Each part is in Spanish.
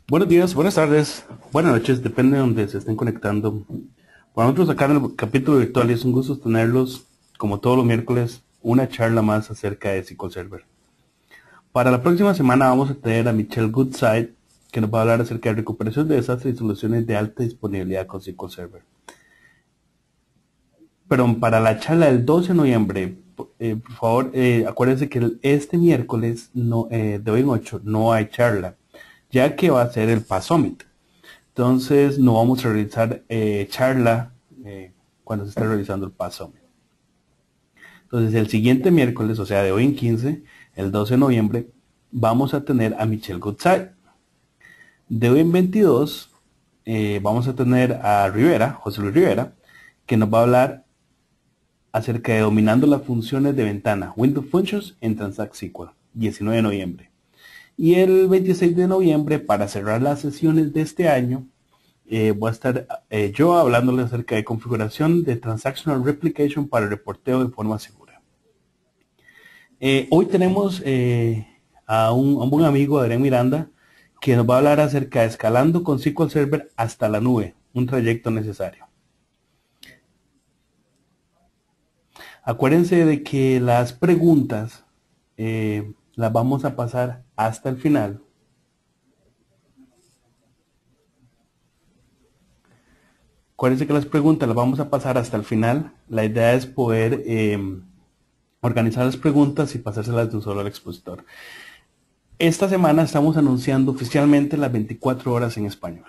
Buenos días, buenas tardes, buenas noches, depende de donde se estén conectando. Para nosotros acá en el capítulo virtual es un gusto tenerlos, como todos los miércoles, una charla más acerca de SQL Server. Para la próxima semana vamos a tener a Michelle Goodside, que nos va a hablar acerca de recuperación de desastres y soluciones de alta disponibilidad con SQL Server. Pero para la charla del 12 de noviembre, por favor, acuérdense que este miércoles no, de hoy en 8 no hay charla, ya que va a ser el PAS Summit. Entonces no vamos a realizar charla cuando se esté realizando el PAS Summit. Entonces el siguiente miércoles, o sea de hoy en 15, el 12 de noviembre, vamos a tener a Michelle Goodside. De hoy en 22 vamos a tener a Rivera, José Luis Rivera, que nos va a hablar acerca de dominando las funciones de ventana, Windows Functions en Transact SQL, 19 de noviembre. Y el 26 de noviembre, para cerrar las sesiones de este año, voy a estar yo hablándoles acerca de configuración de Transactional Replication para el reporteo de forma segura. Hoy tenemos a un buen amigo, Adrián Miranda, que nos va a hablar acerca de escalando con SQL Server hasta la nube, un trayecto necesario. Acuérdense de que las preguntas las vamos a pasar hasta el final. Acuérdense que las preguntas las vamos a pasar hasta el final. La idea es poder organizar las preguntas y pasárselas de un solo al expositor. Esta semana estamos anunciando oficialmente las 24 horas en español.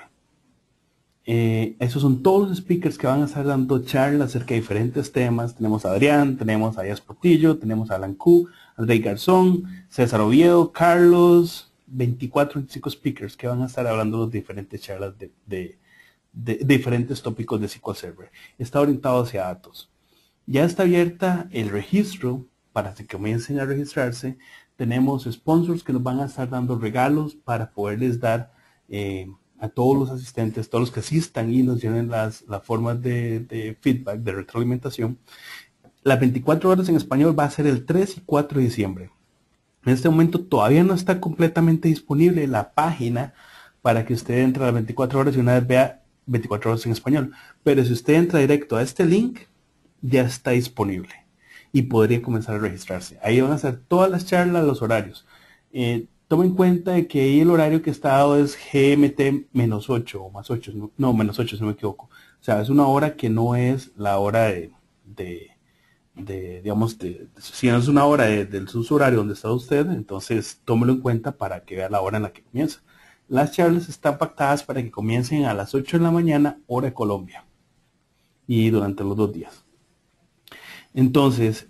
Esos son todos los speakers que van a estar dando charlas acerca de diferentes temas. Tenemos a Adrián, tenemos a Díaz Portillo, tenemos a Alan Q, André Garzón, César Oviedo, Carlos, 25 speakers que van a estar hablando de diferentes charlas de diferentes tópicos de SQL Server. Está orientado hacia datos. Ya está abierta el registro para que comiencen a registrarse. Tenemos sponsors que nos van a estar dando regalos para poderles dar a todos los asistentes, todos los que asistan y nos llenen las formas de feedback, de retroalimentación. Las 24 horas en español va a ser el 3 y 4 de diciembre. En este momento todavía no está completamente disponible la página para que usted entre a las 24 horas y una vez vea 24 horas en español. Pero si usted entra directo a este link, ya está disponible y podría comenzar a registrarse. Ahí van a estar todas las charlas, los horarios. Toma en cuenta de que ahí el horario que está dado es GMT menos 8 o más 8, no, menos 8 si no me equivoco. O sea, es una hora que no es la hora digamos, si no es una hora del uso horario donde está usted, entonces tómelo en cuenta para que vea la hora en la que comienza. Las charlas están pactadas para que comiencen a las 8 de la mañana, hora de Colombia, y durante los 2 días. Entonces,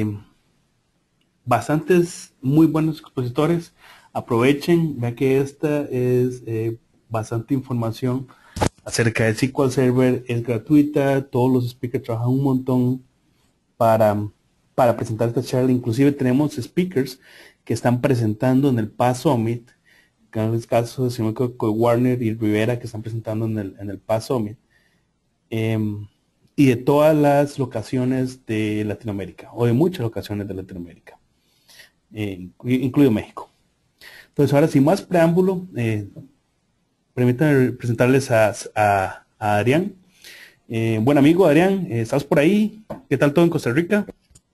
bastantes muy buenos expositores. Aprovechen, ya que esta es bastante información acerca de SQL Server, es gratuita, todos los speakers trabajan un montón para, para presentar esta charla. Inclusive tenemos speakers que están presentando en el PAS Summit, en el caso de Warner y Rivera, que están presentando en el PAS Summit. Y de todas las locaciones de Latinoamérica, o de muchas locaciones de Latinoamérica, incluido México. Entonces, ahora sin más preámbulo, permítanme presentarles a Adrián. Buen amigo Adrián, ¿estás por ahí? ¿Qué tal todo en Costa Rica?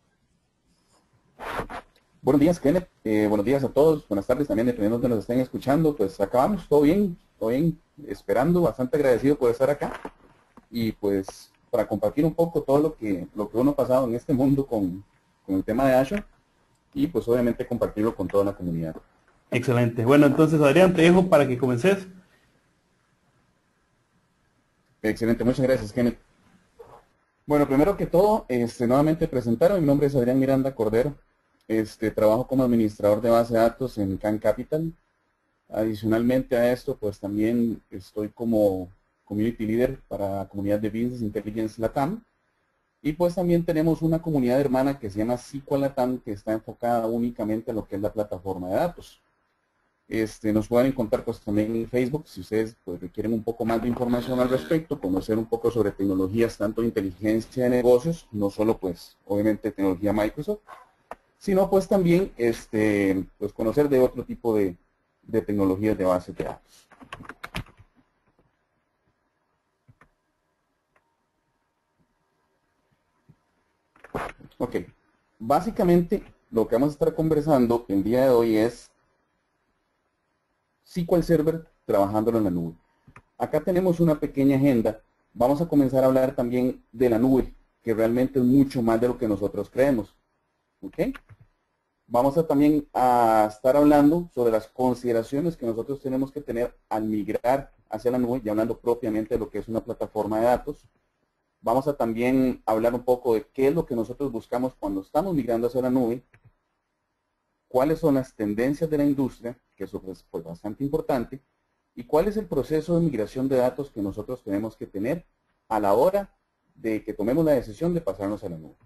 Buenos días, Kenneth. Buenos días a todos. Buenas tardes también, dependiendo de donde nos estén escuchando. Pues acabamos, todo bien, esperando, bastante agradecido por estar acá. Y pues para compartir un poco todo lo que uno ha pasado en este mundo con el tema de Azure. Y pues obviamente compartirlo con toda la comunidad. Excelente. Bueno, entonces Adrián, te dejo para que comences. Excelente, muchas gracias, Kenneth. Bueno, primero que todo, nuevamente presentar, mi nombre es Adrián Miranda Cordero. Trabajo como administrador de base de datos en Can Capital. Adicionalmente a esto, pues también estoy como Community Leader para la comunidad de Business Intelligence Latam. Y pues también tenemos una comunidad hermana que se llama SQL Latam, que está enfocada únicamente a lo que es la plataforma de datos. Nos pueden encontrar pues también en Facebook, si ustedes pues requieren un poco más de información al respecto, conocer un poco sobre tecnologías, tanto de inteligencia de negocios, no solo pues obviamente tecnología Microsoft, sino pues también pues conocer de otro tipo de tecnologías de base de datos. Ok, básicamente lo que vamos a estar conversando el día de hoy es SQL Server trabajándolo en la nube. Acá tenemos una pequeña agenda. Vamos a comenzar a hablar también de la nube, que realmente es mucho más de lo que nosotros creemos. ¿Ok? Vamos a también a estar hablando sobre las consideraciones que nosotros tenemos que tener al migrar hacia la nube, y hablando propiamente de lo que es una plataforma de datos. Vamos a también hablar un poco de qué es lo que nosotros buscamos cuando estamos migrando hacia la nube, cuáles son las tendencias de la industria, que eso es pues, bastante importante, y cuál es el proceso de migración de datos que nosotros tenemos que tener a la hora de que tomemos la decisión de pasarnos a la nube.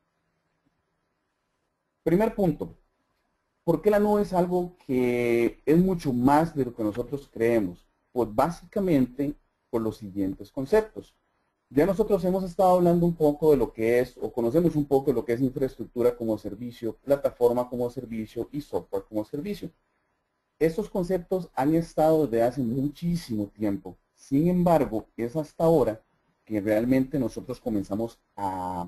Primer punto, ¿por qué la nube es algo que es mucho más de lo que nosotros creemos? Pues básicamente por los siguientes conceptos. Ya nosotros hemos estado hablando un poco de lo que es, o conocemos un poco de lo que es infraestructura como servicio, plataforma como servicio y software como servicio. Estos conceptos han estado desde hace muchísimo tiempo. Sin embargo, es hasta ahora que realmente nosotros comenzamos a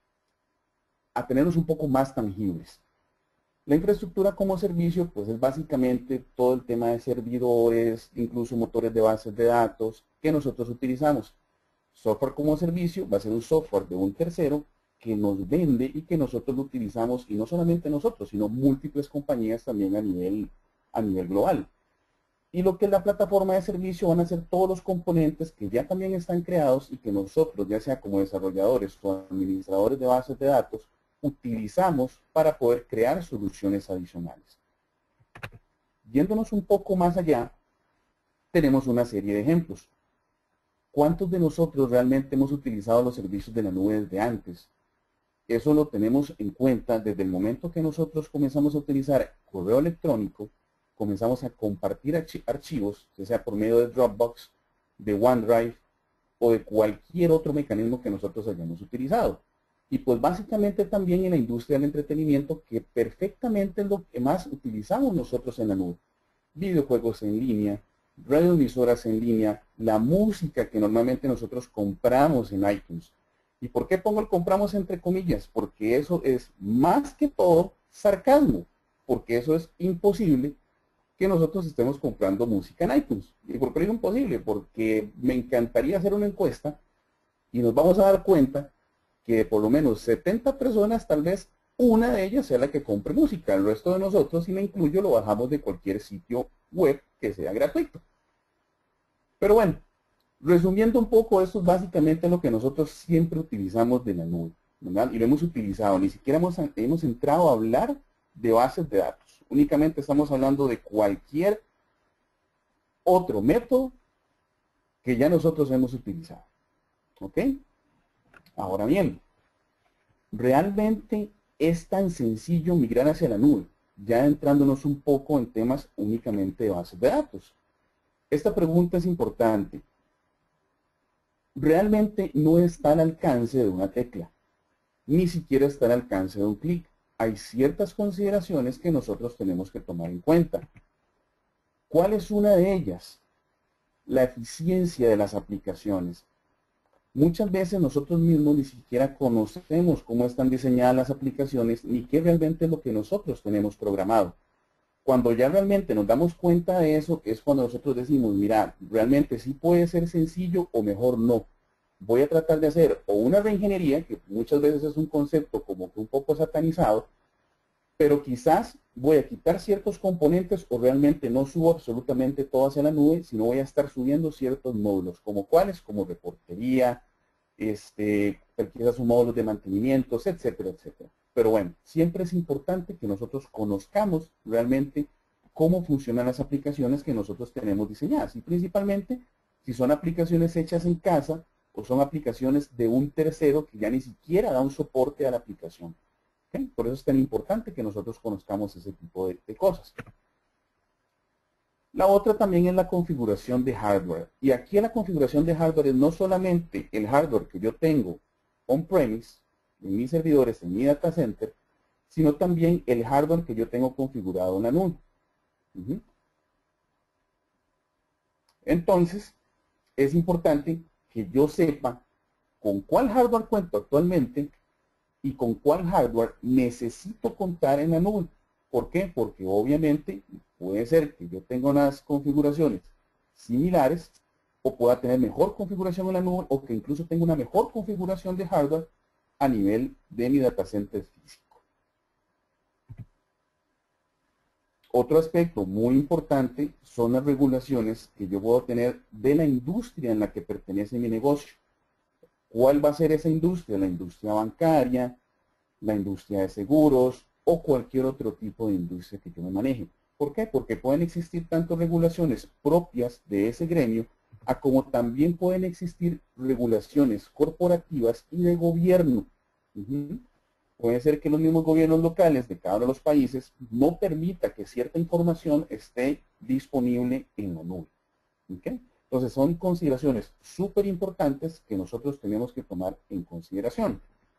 tenerlos un poco más tangibles. La infraestructura como servicio, pues es básicamente todo el tema de servidores, incluso motores de bases de datos que nosotros utilizamos. Software como servicio va a ser un software de un tercero que nos vende y que nosotros lo utilizamos, y no solamente nosotros, sino múltiples compañías también a nivel global. Y lo que es la plataforma de servicio van a ser todos los componentes que ya también están creados y que nosotros, ya sea como desarrolladores o administradores de bases de datos, utilizamos para poder crear soluciones adicionales. Yéndonos un poco más allá, tenemos una serie de ejemplos. ¿Cuántos de nosotros realmente hemos utilizado los servicios de la nube desde antes? Eso lo tenemos en cuenta desde el momento que nosotros comenzamos a utilizar correo electrónico, comenzamos a compartir archivos, ya sea por medio de Dropbox, de OneDrive o de cualquier otro mecanismo que nosotros hayamos utilizado. Y pues básicamente también en la industria del entretenimiento, que perfectamente es lo que más utilizamos nosotros en la nube. Videojuegos en línea, radioemisoras en línea, la música que normalmente nosotros compramos en iTunes. ¿Y por qué pongo el compramos entre comillas? Porque eso es más que todo sarcasmo, porque eso es imposible que nosotros estemos comprando música en iTunes. ¿Y por qué es imposible? Porque me encantaría hacer una encuesta y nos vamos a dar cuenta que de por lo menos 70 personas, tal vez una de ellas sea la que compre música. El resto de nosotros, si la incluyo, lo bajamos de cualquier sitio web que sea gratuito. Pero bueno, resumiendo un poco, esto es básicamente lo que nosotros siempre utilizamos de la nube, ¿verdad? Y lo hemos utilizado, ni siquiera hemos entrado a hablar de bases de datos. Únicamente estamos hablando de cualquier otro método que ya nosotros hemos utilizado. ¿Ok? Ahora bien, realmente es tan sencillo migrar hacia la nube, ya entrándonos un poco en temas únicamente de bases de datos. Esta pregunta es importante. Realmente no está al alcance de una tecla, ni siquiera está al alcance de un clic. Hay ciertas consideraciones que nosotros tenemos que tomar en cuenta. ¿Cuál es una de ellas? La eficiencia de las aplicaciones. Muchas veces nosotros mismos ni siquiera conocemos cómo están diseñadas las aplicaciones ni qué realmente es lo que nosotros tenemos programado. Cuando ya realmente nos damos cuenta de eso es cuando nosotros decimos, mira, realmente sí puede ser sencillo o mejor no. Voy a tratar de hacer o una reingeniería, que muchas veces es un concepto como que un poco satanizado, pero quizás voy a quitar ciertos componentes o realmente no subo absolutamente todo hacia la nube, sino voy a estar subiendo ciertos módulos, como cuáles, como reportería, quizás un módulo de mantenimiento, etcétera, etcétera. Pero bueno, siempre es importante que nosotros conozcamos realmente cómo funcionan las aplicaciones que nosotros tenemos diseñadas y principalmente si son aplicaciones hechas en casa o son aplicaciones de un tercero que ya ni siquiera da un soporte a la aplicación. ¿Okay? Por eso es tan importante que nosotros conozcamos ese tipo de cosas. La otra también es la configuración de hardware. Y aquí en la configuración de hardware es no solamente el hardware que yo tengo on-premise, en mis servidores, en mi data center, sino también el hardware que yo tengo configurado en la nube. Entonces, es importante que yo sepa con cuál hardware cuento actualmente y con cuál hardware necesito contar en la nube. ¿Por qué? Porque obviamente puede ser que yo tenga unas configuraciones similares o pueda tener mejor configuración en la nube o que incluso tenga una mejor configuración de hardware a nivel de mi data center físico. Otro aspecto muy importante son las regulaciones que yo puedo tener de la industria en la que pertenece mi negocio. ¿Cuál va a ser esa industria? La industria bancaria, la industria de seguros o cualquier otro tipo de industria que yo me maneje. ¿Por qué? Porque pueden existir tanto regulaciones propias de ese gremio, a como también pueden existir regulaciones corporativas y de gobierno. Puede ser que los mismos gobiernos locales de cada uno de los países no permita que cierta información esté disponible en la nube. ¿Okay? Entonces son consideraciones súper importantes que nosotros tenemos que tomar en consideración.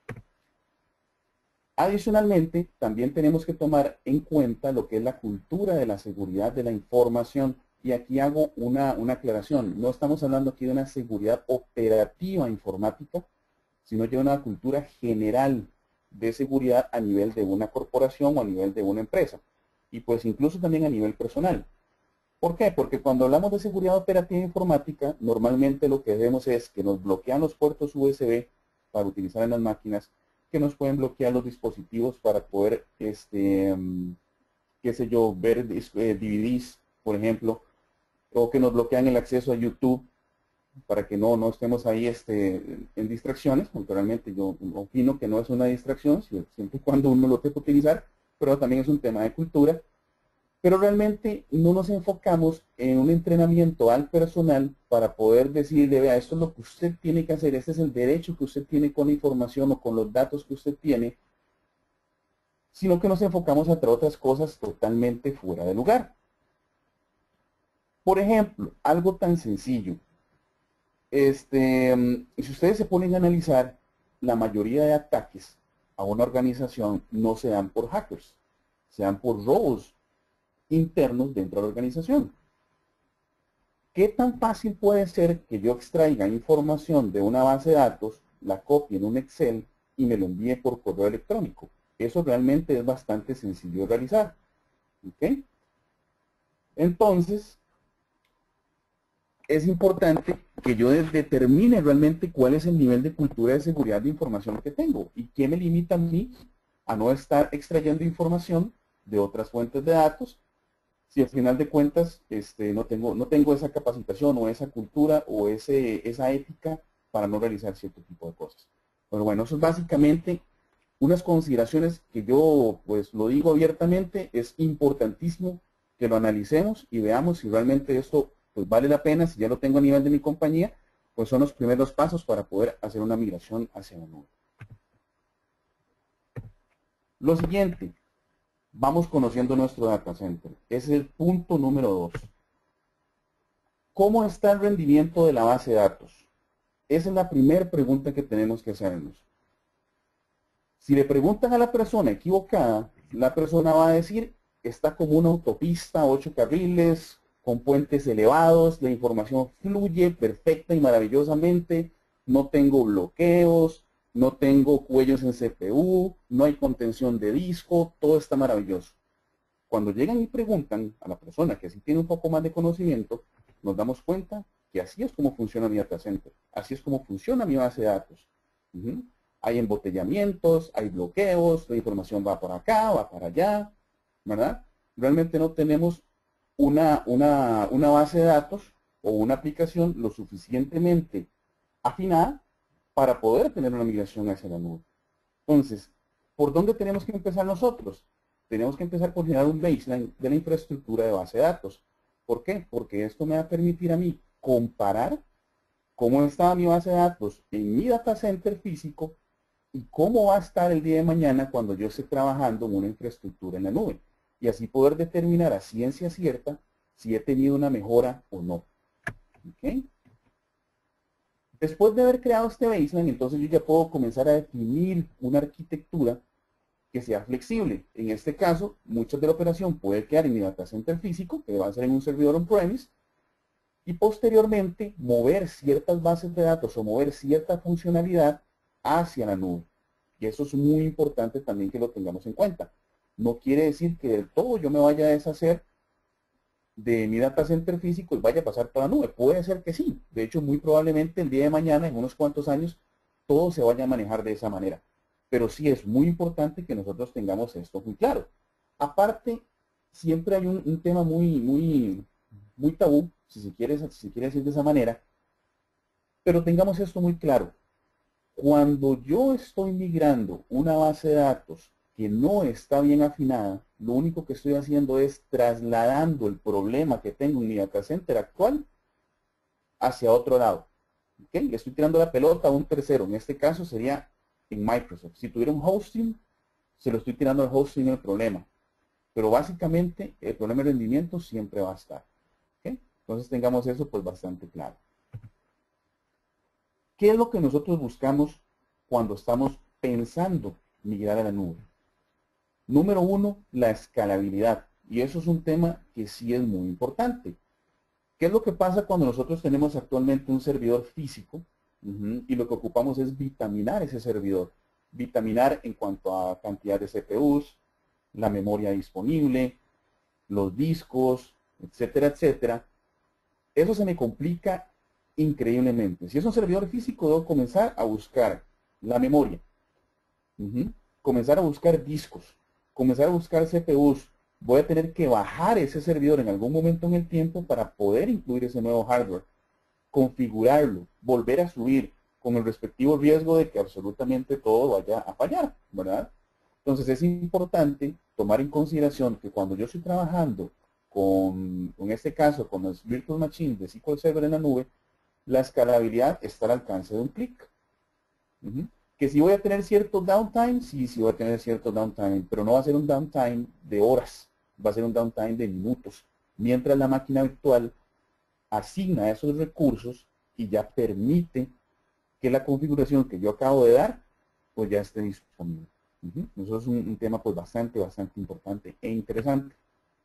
Adicionalmente, también tenemos que tomar en cuenta lo que es la cultura de la seguridad de la información. Y aquí hago una aclaración. No estamos hablando aquí de una seguridad operativa informática, sino de una cultura general de seguridad a nivel de una corporación o a nivel de una empresa. Y pues incluso también a nivel personal. ¿Por qué? Porque cuando hablamos de seguridad operativa informática, normalmente lo que vemos es que nos bloquean los puertos USB para utilizar en las máquinas, que nos pueden bloquear los dispositivos para poder, qué sé yo, ver DVDs, por ejemplo, o que nos bloquean el acceso a YouTube para que no estemos ahí en distracciones, aunque realmente yo opino que no es una distracción, siempre y cuando uno lo tenga que utilizar, pero también es un tema de cultura. Pero realmente no nos enfocamos en un entrenamiento al personal para poder decirle, vea, esto es lo que usted tiene que hacer, este es el derecho que usted tiene con la información o con los datos que usted tiene, sino que nos enfocamos a otras cosas totalmente fuera de lugar. Por ejemplo, algo tan sencillo. Si ustedes se ponen a analizar, la mayoría de ataques a una organización no se dan por hackers, se dan por robos internos dentro de la organización. ¿Qué tan fácil puede ser que yo extraiga información de una base de datos, la copie en un Excel y me lo envíe por correo electrónico? Eso realmente es bastante sencillo de realizar. ¿Ok? Entonces, es importante que yo determine realmente cuál es el nivel de cultura de seguridad de información que tengo y qué me limita a mí a no estar extrayendo información de otras fuentes de datos si al final de cuentas no tengo esa capacitación o esa cultura o esa ética para no realizar cierto tipo de cosas. Pero bueno, eso es básicamente unas consideraciones que yo pues lo digo abiertamente, es importantísimo que lo analicemos y veamos si realmente esto pues vale la pena, si ya lo tengo a nivel de mi compañía, pues son los primeros pasos para poder hacer una migración hacia la nube. Lo siguiente, vamos conociendo nuestro data center. Ese es el punto número 2. ¿Cómo está el rendimiento de la base de datos? Esa es la primera pregunta que tenemos que hacernos. Si le preguntan a la persona equivocada, la persona va a decir, está como una autopista, 8 carriles, con puentes elevados, la información fluye perfecta y maravillosamente, no tengo bloqueos, no tengo cuellos en CPU, no hay contención de disco, todo está maravilloso. Cuando llegan y preguntan a la persona que sí tiene un poco más de conocimiento, nos damos cuenta que así es como funciona mi data center, así es como funciona mi base de datos. Hay embotellamientos, hay bloqueos, la información va por acá, va para allá, ¿verdad? Realmente no tenemos una base de datos o una aplicación lo suficientemente afinada para poder tener una migración hacia la nube. Entonces, ¿por dónde tenemos que empezar nosotros? Tenemos que empezar por generar un baseline de la infraestructura de base de datos. ¿Por qué? Porque esto me va a permitir a mí comparar cómo estaba mi base de datos en mi data center físico y cómo va a estar el día de mañana cuando yo esté trabajando en una infraestructura en la nube. Y así poder determinar a ciencia cierta si he tenido una mejora o no. ¿Okay? Después de haber creado este baseline, entonces yo ya puedo comenzar a definir una arquitectura que sea flexible. En este caso, mucha de la operación puede quedar en mi data center físico, que va a ser en un servidor on-premise, y posteriormente mover ciertas bases de datos o mover cierta funcionalidad hacia la nube. Y eso es muy importante también que lo tengamos en cuenta. No quiere decir que del todo yo me vaya a deshacer de mi data center físico y vaya a pasar para la nube. Puede ser que sí. De hecho, muy probablemente el día de mañana, en unos cuantos años, todo se vaya a manejar de esa manera. Pero sí es muy importante que nosotros tengamos esto muy claro. Aparte, siempre hay un tema muy tabú, si se quiere decir de esa manera, pero tengamos esto muy claro. Cuando yo estoy migrando una base de datos que no está bien afinada, lo único que estoy haciendo es trasladando el problema que tengo en mi data center actual hacia otro lado. ¿Okay? Le estoy tirando la pelota a un tercero. En este caso sería en Microsoft. Si tuviera un hosting, se lo estoy tirando al hosting el problema. Pero básicamente el problema de rendimiento siempre va a estar. ¿Okay? Entonces tengamos eso pues bastante claro. ¿Qué es lo que nosotros buscamos cuando estamos pensando migrar a la nube? Número uno, la escalabilidad. Y eso es un tema que sí es muy importante. ¿Qué es lo que pasa cuando nosotros tenemos actualmente un servidor físico? Y lo que ocupamos es vitaminar ese servidor. Vitaminar en cuanto a cantidad de CPUs, la memoria disponible, los discos, etcétera, etcétera. Eso se me complica increíblemente. Si es un servidor físico, debo comenzar a buscar la memoria, comenzar a buscar discos, comenzar a buscar CPUs. Voy a tener que bajar ese servidor en algún momento en el tiempo para poder incluir ese nuevo hardware, configurarlo, volver a subir, con el respectivo riesgo de que absolutamente todo vaya a fallar, ¿verdad? Entonces es importante tomar en consideración que cuando yo estoy trabajando en este caso, con los Virtual Machines de SQL Server en la nube, la escalabilidad está al alcance de un clic. Que si voy a tener cierto downtime, sí voy a tener cierto downtime, pero no va a ser un downtime de horas, va a ser un downtime de minutos, mientras la máquina virtual asigna esos recursos y ya permite que la configuración que yo acabo de dar, pues ya esté disponible. Eso es un tema pues bastante importante e interesante.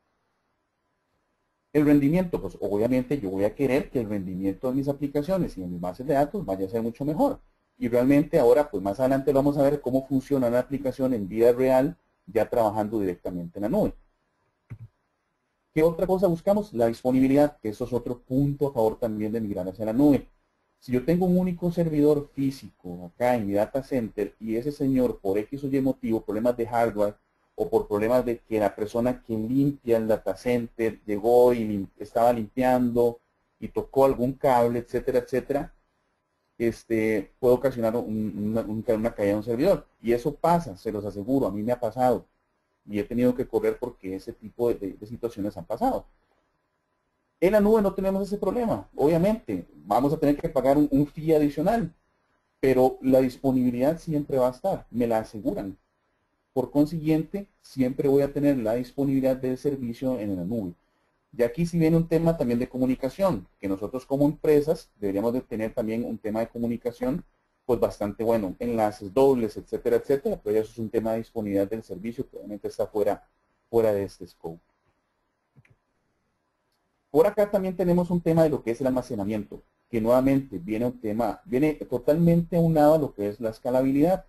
El rendimiento, pues obviamente yo voy a querer que el rendimiento de mis aplicaciones y de mis bases de datos vaya a ser mucho mejor. Y realmente ahora, pues más adelante vamos a ver cómo funciona una aplicación en vida real, ya trabajando directamente en la nube. ¿Qué otra cosa buscamos? La disponibilidad, que eso es otro punto a favor también de migrar hacia la nube. Si yo tengo un único servidor físico acá en mi data center y ese señor por X o Y motivo, problemas de hardware o por problemas de que la persona que limpia el data center llegó y estaba limpiando y tocó algún cable, etcétera, etcétera, puede ocasionar una caída de un servidor. Y eso pasa, se los aseguro, a mí me ha pasado. Y he tenido que correr porque ese tipo de situaciones han pasado. En la nube no tenemos ese problema. Obviamente, vamos a tener que pagar un fee adicional, pero la disponibilidad siempre va a estar, me la aseguran. Por consiguiente, siempre voy a tener la disponibilidad del servicio en la nube. Y aquí sí viene un tema también de comunicación, que nosotros como empresas deberíamos de tener también un tema de comunicación, pues bastante bueno, enlaces dobles, etcétera, etcétera, pero eso es un tema de disponibilidad del servicio que obviamente está fuera de este scope. Por acá también tenemos un tema de lo que es el almacenamiento, que nuevamente viene totalmente aunado a lo que es la escalabilidad.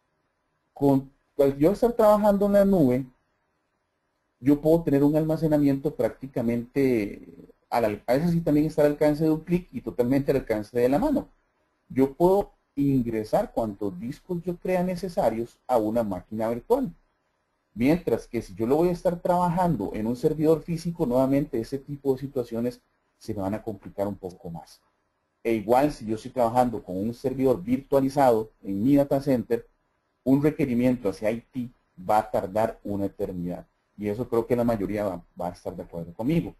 Al yo estar trabajando en la nube, yo puedo tener un almacenamiento prácticamente, a veces sí también está al alcance de un clic y totalmente al alcance de la mano. Yo puedo ingresar cuantos discos yo crea necesarios a una máquina virtual. Mientras que si yo lo voy a estar trabajando en un servidor físico, nuevamente ese tipo de situaciones se me van a complicar un poco más. E igual si yo estoy trabajando con un servidor virtualizado en mi data center, un requerimiento hacia IT va a tardar una eternidad. Y eso creo que la mayoría va a estar de acuerdo conmigo.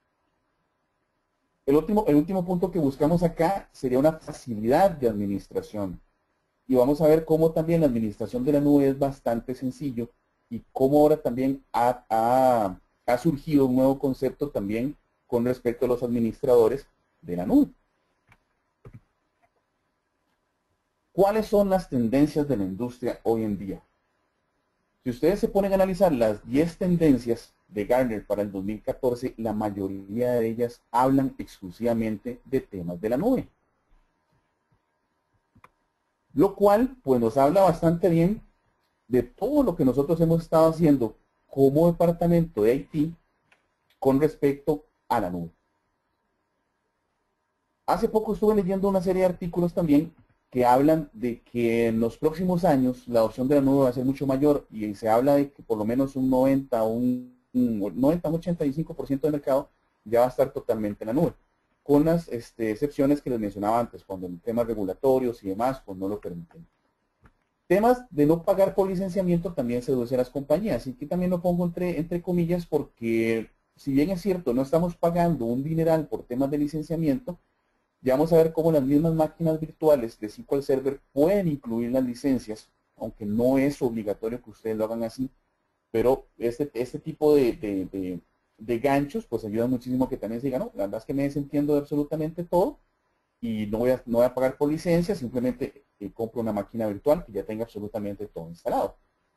El último punto que buscamos acá sería una facilidad de administración. Y vamos a ver cómo también la administración de la nube es bastante sencillo y cómo ahora también ha surgido un nuevo concepto también con respecto a los administradores de la nube. ¿Cuáles son las tendencias de la industria hoy en día? Si Si ustedes se ponen a analizar las 10 tendencias de Gartner para el 2014, la mayoría de ellas hablan exclusivamente de temas de la nube. Lo cual, pues nos habla bastante bien de todo lo que nosotros hemos estado haciendo como departamento de IT con respecto a la nube. Hace poco estuve leyendo una serie de artículos también que hablan de que en los próximos años la adopción de la nube va a ser mucho mayor y se habla de que por lo menos un 90 o un 85% del mercado ya va a estar totalmente en la nube, con las excepciones que les mencionaba antes, cuando en temas regulatorios y demás, pues no lo permiten. Temas de no pagar por licenciamiento también seduce a las compañías, y aquí también lo pongo entre comillas porque si bien es cierto, no estamos pagando un dineral por temas de licenciamiento, ya vamos a ver cómo las mismas máquinas virtuales de SQL Server pueden incluir las licencias, aunque no es obligatorio que ustedes lo hagan así, pero este tipo de ganchos pues ayudan muchísimo a que también se diga, no, la verdad es que me desentiendo de absolutamente todo y no voy a pagar por licencia, simplemente compro una máquina virtual que ya tenga absolutamente todo instalado.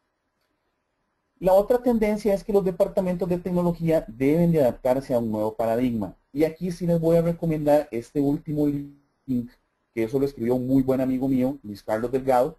La otra tendencia es que los departamentos de tecnología deben de adaptarse a un nuevo paradigma. Y aquí sí les voy a recomendar este último link, que eso lo escribió un muy buen amigo mío, Luis Carlos Delgado.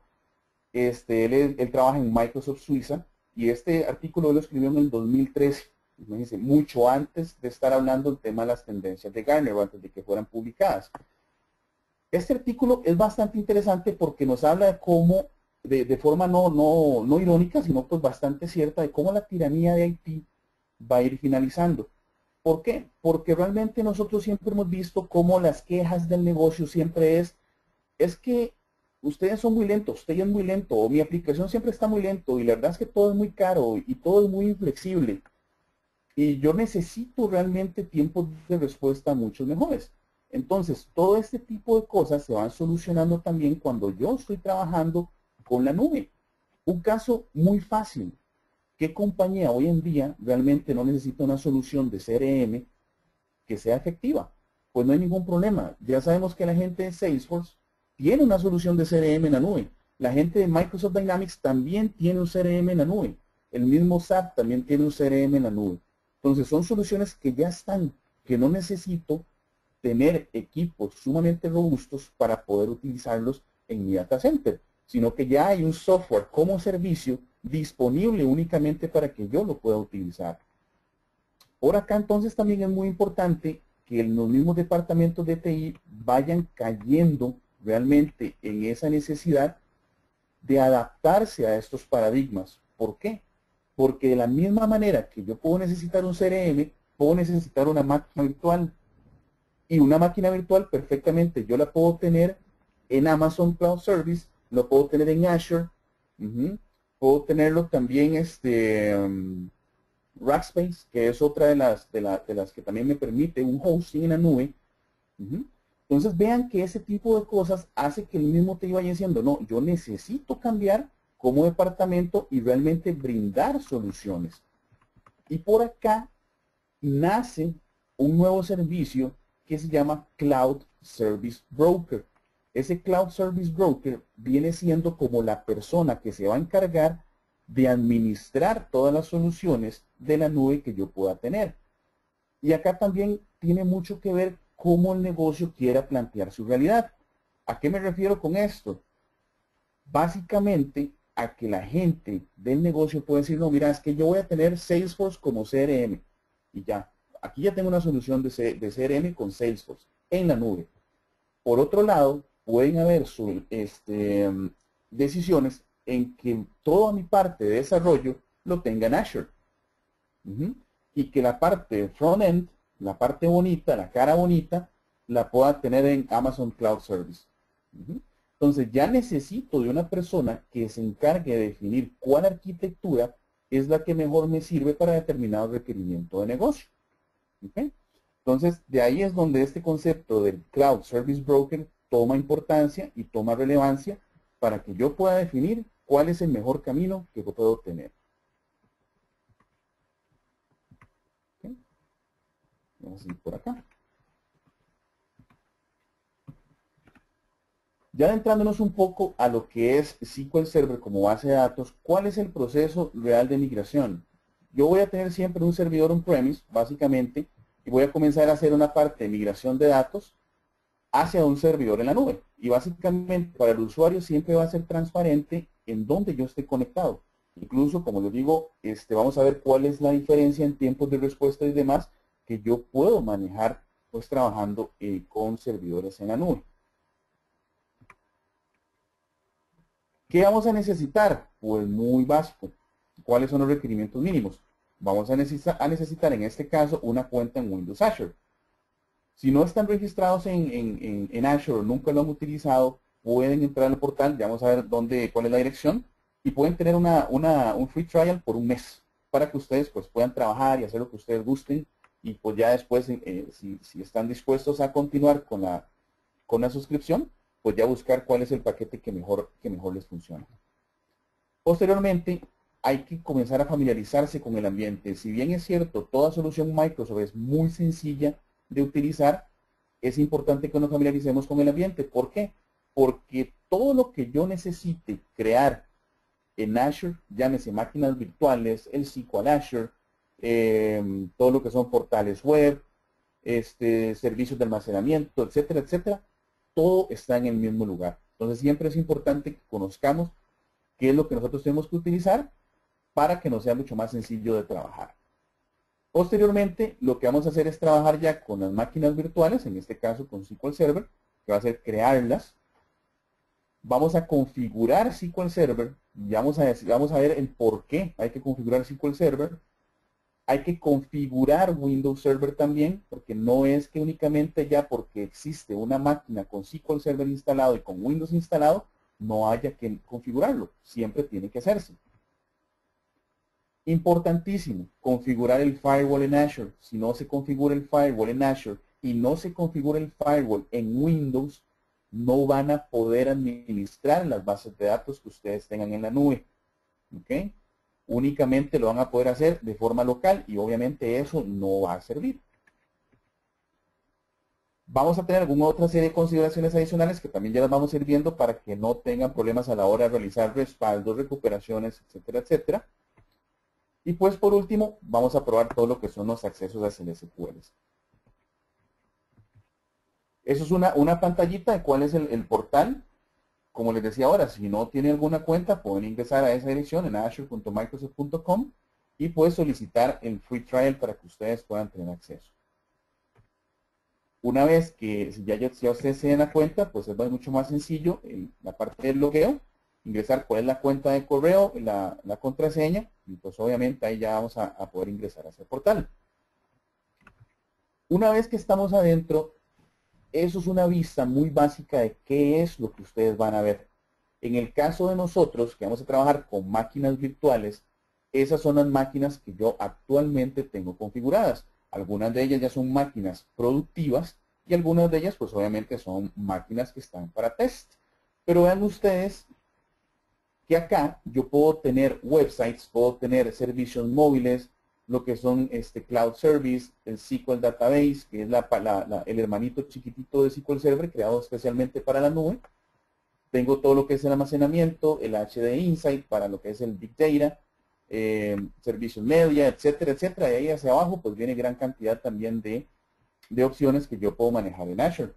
Él trabaja en Microsoft Suiza y este artículo lo escribió en el 2013, imagínense, mucho antes de estar hablando del tema de las tendencias de Gartner o antes de que fueran publicadas. Este artículo es bastante interesante porque nos habla de cómo, de forma no irónica, sino pues bastante cierta, de cómo la tiranía de Haití va a ir finalizando. ¿Por qué? Porque realmente nosotros siempre hemos visto cómo las quejas del negocio siempre es que ustedes son muy lentos, usted es muy lento, o mi aplicación siempre está muy lento, y la verdad es que todo es muy caro, y todo es muy inflexible. Y yo necesito realmente tiempos de respuesta mucho mejores. Entonces, todo este tipo de cosas se van solucionando también cuando yo estoy trabajando con la nube. Un caso muy fácil. ¿Qué compañía hoy en día realmente no necesita una solución de CRM que sea efectiva? Pues no hay ningún problema. Ya sabemos que la gente de Salesforce tiene una solución de CRM en la nube. La gente de Microsoft Dynamics también tiene un CRM en la nube. El mismo SAP también tiene un CRM en la nube. Entonces son soluciones que ya están, que no necesito tener equipos sumamente robustos para poder utilizarlos en mi data center, sino que ya hay un software como servicio disponible únicamente para que yo lo pueda utilizar. Por acá entonces también es muy importante que los mismos departamentos de TI vayan cayendo realmente en esa necesidad de adaptarse a estos paradigmas. ¿Por qué? Porque de la misma manera que yo puedo necesitar un CRM, puedo necesitar una máquina virtual. Y una máquina virtual perfectamente yo la puedo tener en Amazon Cloud Service, lo puedo tener en Azure, puedo tenerlo también Rackspace, que es otra de las que también me permite un hosting en la nube. Entonces vean que ese tipo de cosas hace que el mismo te vaya diciendo, no, yo necesito cambiar como departamento y realmente brindar soluciones. Y por acá nace un nuevo servicio que se llama Cloud Service Broker. Ese Cloud Service Broker viene siendo como la persona que se va a encargar de administrar todas las soluciones de la nube que yo pueda tener. Y acá también tiene mucho que ver cómo el negocio quiera plantear su realidad. ¿A qué me refiero con esto? Básicamente a que la gente del negocio puede decir, no, mira, es que yo voy a tener Salesforce como CRM y ya. Aquí ya tengo una solución de CRM con Salesforce en la nube. Por otro lado, pueden haber decisiones en que toda mi parte de desarrollo lo tenga en Azure. Y que la parte front-end, la parte bonita, la cara bonita, la pueda tener en Amazon Cloud Service. Entonces ya necesito de una persona que se encargue de definir cuál arquitectura es la que mejor me sirve para determinado requerimiento de negocio. Entonces de ahí es donde este concepto del Cloud Service Broker toma importancia y toma relevancia para que yo pueda definir cuál es el mejor camino que puedo tener. Vamos a ir por acá. Ya adentrándonos un poco a lo que es SQL Server como base de datos, ¿cuál es el proceso real de migración? Yo voy a tener siempre un servidor on-premise, básicamente, y voy a comenzar a hacer una parte de migración de datos hacia un servidor en la nube. Y básicamente para el usuario siempre va a ser transparente en dónde yo esté conectado. Incluso, como les digo, vamos a ver cuál es la diferencia en tiempos de respuesta y demás que yo puedo manejar pues trabajando con servidores en la nube. ¿Qué vamos a necesitar? Pues muy básico. ¿Cuáles son los requerimientos mínimos? Vamos a necesitar en este caso una cuenta en Windows Azure. Si no están registrados en Azure o nunca lo han utilizado, pueden entrar al portal, ya vamos a ver cuál es la dirección, y pueden tener un free trial por un mes para que ustedes pues, puedan trabajar y hacer lo que ustedes gusten y pues ya después, si están dispuestos a continuar con la suscripción, pues ya buscar cuál es el paquete que mejor les funciona. Posteriormente, hay que comenzar a familiarizarse con el ambiente. Si bien es cierto, toda solución Microsoft es muy sencilla de utilizar, es importante que nos familiaricemos con el ambiente. ¿Por qué? Porque todo lo que yo necesite crear en Azure, llámese máquinas virtuales, el SQL Azure, todo lo que son portales web, servicios de almacenamiento, etcétera, etcétera, todo está en el mismo lugar. Entonces siempre es importante que conozcamos qué es lo que nosotros tenemos que utilizar para que nos sea mucho más sencillo de trabajar. Posteriormente, lo que vamos a hacer es trabajar ya con las máquinas virtuales, en este caso con SQL Server, que va a ser crearlas. Vamos a configurar SQL Server, y vamos a ver el por qué hay que configurar SQL Server. Hay que configurar Windows Server también, porque no es que únicamente ya porque existe una máquina con SQL Server instalado y con Windows instalado, no haya que configurarlo. Siempre tiene que hacerse. Importantísimo, configurar el firewall en Azure. Si no se configura el firewall en Azure y no se configura el firewall en Windows, no van a poder administrar las bases de datos que ustedes tengan en la nube. ¿Ok? Únicamente lo van a poder hacer de forma local y obviamente eso no va a servir. Vamos a tener alguna otra serie de consideraciones adicionales que también ya las vamos a ir viendo para que no tengan problemas a la hora de realizar respaldos, recuperaciones, etcétera, etcétera. Y pues por último, vamos a probar todo lo que son los accesos a SQL. Eso es una pantallita de cuál es el portal. Como les decía ahora, si no tiene alguna cuenta, pueden ingresar a esa dirección en azure.microsoft.com y pueden solicitar el free trial para que ustedes puedan tener acceso. Una vez que ya ustedes se den la cuenta, pues es mucho más sencillo en la parte del logueo, ingresar cuál es la cuenta de correo, la contraseña, y pues obviamente ahí ya vamos a poder ingresar a ese portal. Una vez que estamos adentro, eso es una vista muy básica de qué es lo que ustedes van a ver. En el caso de nosotros, que vamos a trabajar con máquinas virtuales, esas son las máquinas que yo actualmente tengo configuradas. Algunas de ellas ya son máquinas productivas y algunas de ellas pues obviamente son máquinas que están para test. Pero vean ustedes que acá yo puedo tener websites, puedo tener servicios móviles, lo que son Cloud Service, el SQL Database, que es el hermanito chiquitito de SQL Server creado especialmente para la nube. Tengo todo lo que es el almacenamiento, el HD Insight para lo que es el Big Data, servicios media, etcétera, etcétera. Y ahí hacia abajo pues viene gran cantidad también de opciones que yo puedo manejar en Azure.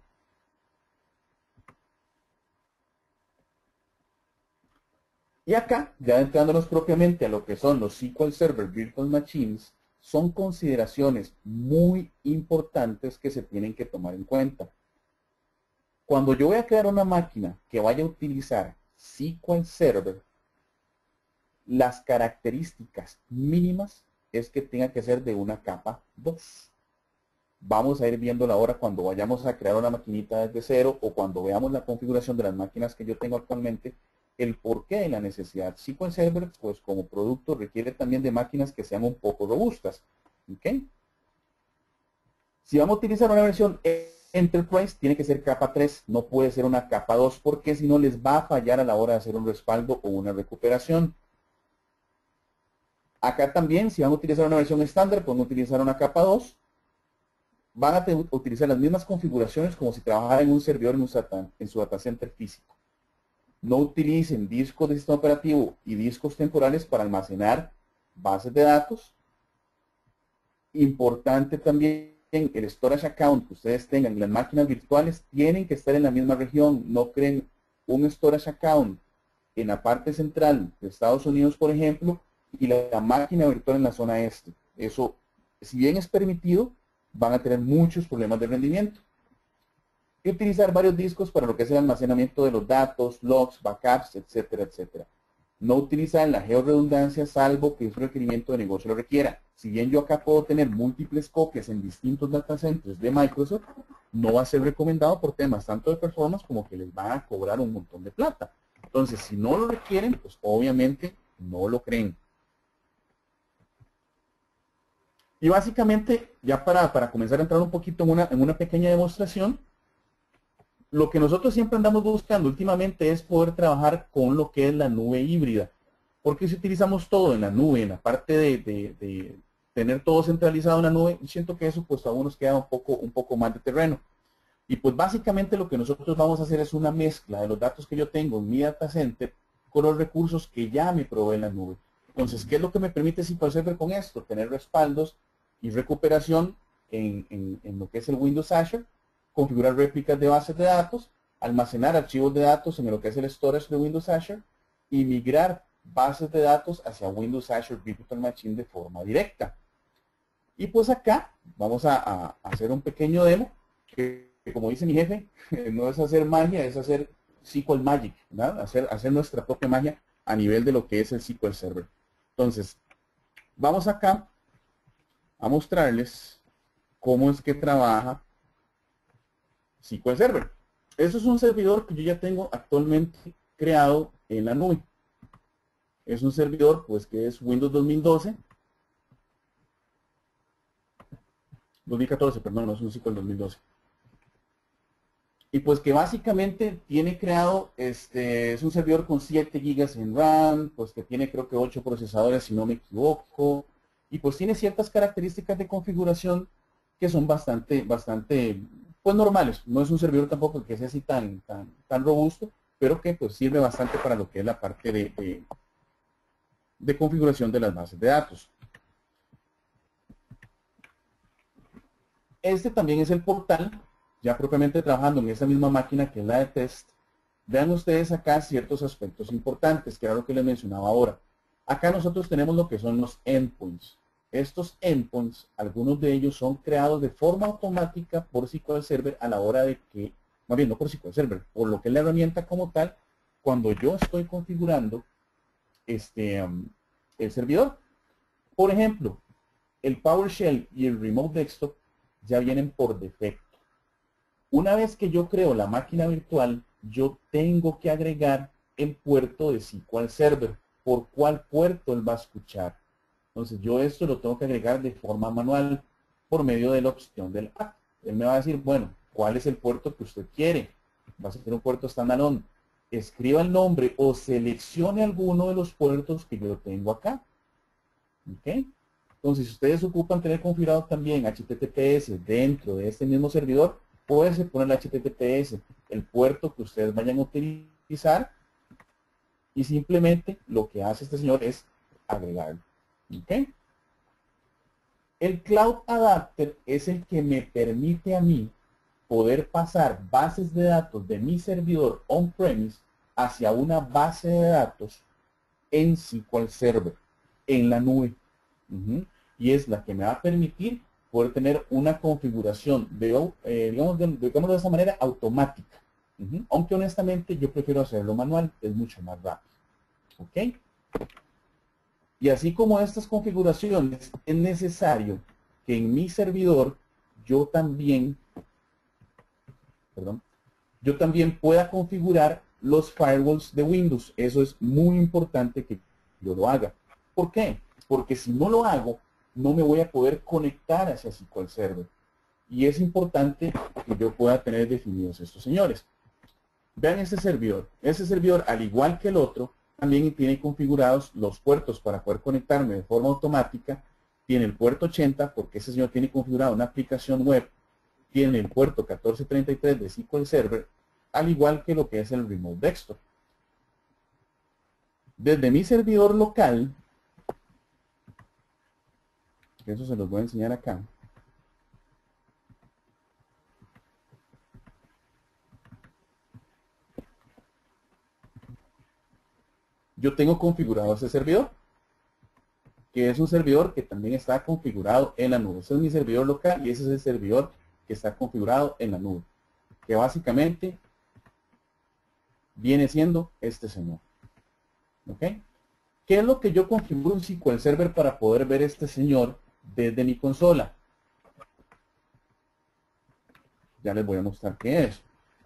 Y acá, ya entrándonos propiamente a lo que son los SQL Server Virtual Machines, son consideraciones muy importantes que se tienen que tomar en cuenta. Cuando yo voy a crear una máquina que vaya a utilizar SQL Server, las características mínimas es que tenga que ser de una capa 2. Vamos a ir viéndola ahora cuando vayamos a crear una maquinita desde cero o cuando veamos la configuración de las máquinas que yo tengo actualmente, el porqué de la necesidad. SQL Server, pues como producto, requiere también de máquinas que sean un poco robustas. ¿Ok? Si vamos a utilizar una versión Enterprise, tiene que ser capa 3, no puede ser una capa 2, porque si no les va a fallar a la hora de hacer un respaldo o una recuperación. Acá también, si van a utilizar una versión estándar, pueden utilizar una capa 2. van a utilizar las mismas configuraciones como si trabajara en un servidor en su data center físico. No utilicen discos de sistema operativo y discos temporales para almacenar bases de datos. Importante también, el storage account que ustedes tengan en las máquinas virtuales tienen que estar en la misma región. No creen un storage account en la parte central de Estados Unidos, por ejemplo, y la máquina virtual en la zona este. Eso, si bien es permitido, van a tener muchos problemas de rendimiento. Y utilizar varios discos para lo que es el almacenamiento de los datos, logs, backups, etcétera, etcétera. No utilizar la georredundancia salvo que un requerimiento de negocio lo requiera. Si bien yo acá puedo tener múltiples copias en distintos data centers de Microsoft, no va a ser recomendado por temas tanto de performance como que les van a cobrar un montón de plata. Entonces, si no lo requieren, pues obviamente no lo creen. Y básicamente, ya para comenzar a entrar un poquito en una pequeña demostración, lo que nosotros siempre andamos buscando últimamente es poder trabajar con lo que es la nube híbrida. Porque si utilizamos todo en la nube, en la parte de tener todo centralizado en la nube, siento que eso pues aún nos queda un poco más de terreno. Y pues básicamente lo que nosotros vamos a hacer es una mezcla de los datos que yo tengo en mi data center con los recursos que ya me provee la nube. Entonces, ¿qué es lo que me permite SQL Server con esto? Tener respaldos y recuperación en lo que es el Windows Azure, configurar réplicas de bases de datos, almacenar archivos de datos en lo que es el storage de Windows Azure y migrar bases de datos hacia Windows Azure Virtual Machine de forma directa. Y pues acá vamos a hacer un pequeño demo que como dice mi jefe, no es hacer magia, es hacer SQL Magic, ¿verdad? Hacer nuestra propia magia a nivel de lo que es el SQL Server. Entonces, vamos acá a mostrarles cómo es que trabaja SQL Server. Eso es un servidor que yo ya tengo actualmente creado en la nube. Es un servidor pues que es Windows 2012. 2014, perdón, no es un SQL 2012. Y pues que básicamente tiene creado, es un servidor con 7 GB en RAM, pues que tiene creo que 8 procesadores si no me equivoco, y pues tiene ciertas características de configuración que son bastante, pues normales. No es un servidor tampoco que sea así tan robusto, pero que pues sirve bastante para lo que es la parte de configuración de las bases de datos. Este también es el portal, ya propiamente trabajando en esa misma máquina que es la de test. Vean ustedes acá ciertos aspectos importantes, que era lo que les mencionaba ahora. Acá nosotros tenemos lo que son los endpoints. Estos endpoints, algunos de ellos son creados de forma automática por SQL Server a la hora de que, más bien no por SQL Server, por lo que es la herramienta como tal, cuando yo estoy configurando el servidor. Por ejemplo, el PowerShell y el Remote Desktop ya vienen por defecto. Una vez que yo creo la máquina virtual, yo tengo que agregar el puerto de SQL Server. ¿Por cuál puerto él va a escuchar? Entonces yo esto lo tengo que agregar de forma manual por medio de la opción del app. Él me va a decir, bueno, ¿cuál es el puerto que usted quiere? Va a ser un puerto standalone. Escriba el nombre o seleccione alguno de los puertos que yo tengo acá. ¿Ok? Entonces, si ustedes ocupan tener configurado también HTTPS dentro de este mismo servidor, puede poner el HTTPS, el puerto que ustedes vayan a utilizar, y simplemente lo que hace este señor es agregarlo. ¿Okay? El Cloud Adapter es el que me permite a mí poder pasar bases de datos de mi servidor on-premise hacia una base de datos en SQL Server, en la nube. Y es la que me va a permitir poder tener una configuración, digamos de esa manera, automática. Aunque honestamente yo prefiero hacerlo manual, es mucho más rápido. ¿Ok? Y así como estas configuraciones, es necesario que en mi servidor yo también pueda configurar los firewalls de Windows. Eso es muy importante que yo lo haga. ¿Por qué? Porque si no lo hago, no me voy a poder conectar hacia SQL Server. Y es importante que yo pueda tener definidos estos señores. Vean este servidor. Este servidor, al igual que el otro, también tiene configurados los puertos para poder conectarme de forma automática. Tiene el puerto 80 porque ese señor tiene configurado una aplicación web tiene el puerto 1433 de SQL Server, al igual que lo que es el Remote Desktop. Desde mi servidor local, eso se los voy a enseñar acá. Yo tengo configurado ese servidor, que es un servidor que también está configurado en la nube. Ese es mi servidor local y ese es el servidor que está configurado en la nube, que básicamente viene siendo este señor. ¿Ok? ¿Qué es lo que yo configuro en SQL Server para poder ver este señor desde mi consola? Ya les voy a mostrar qué es.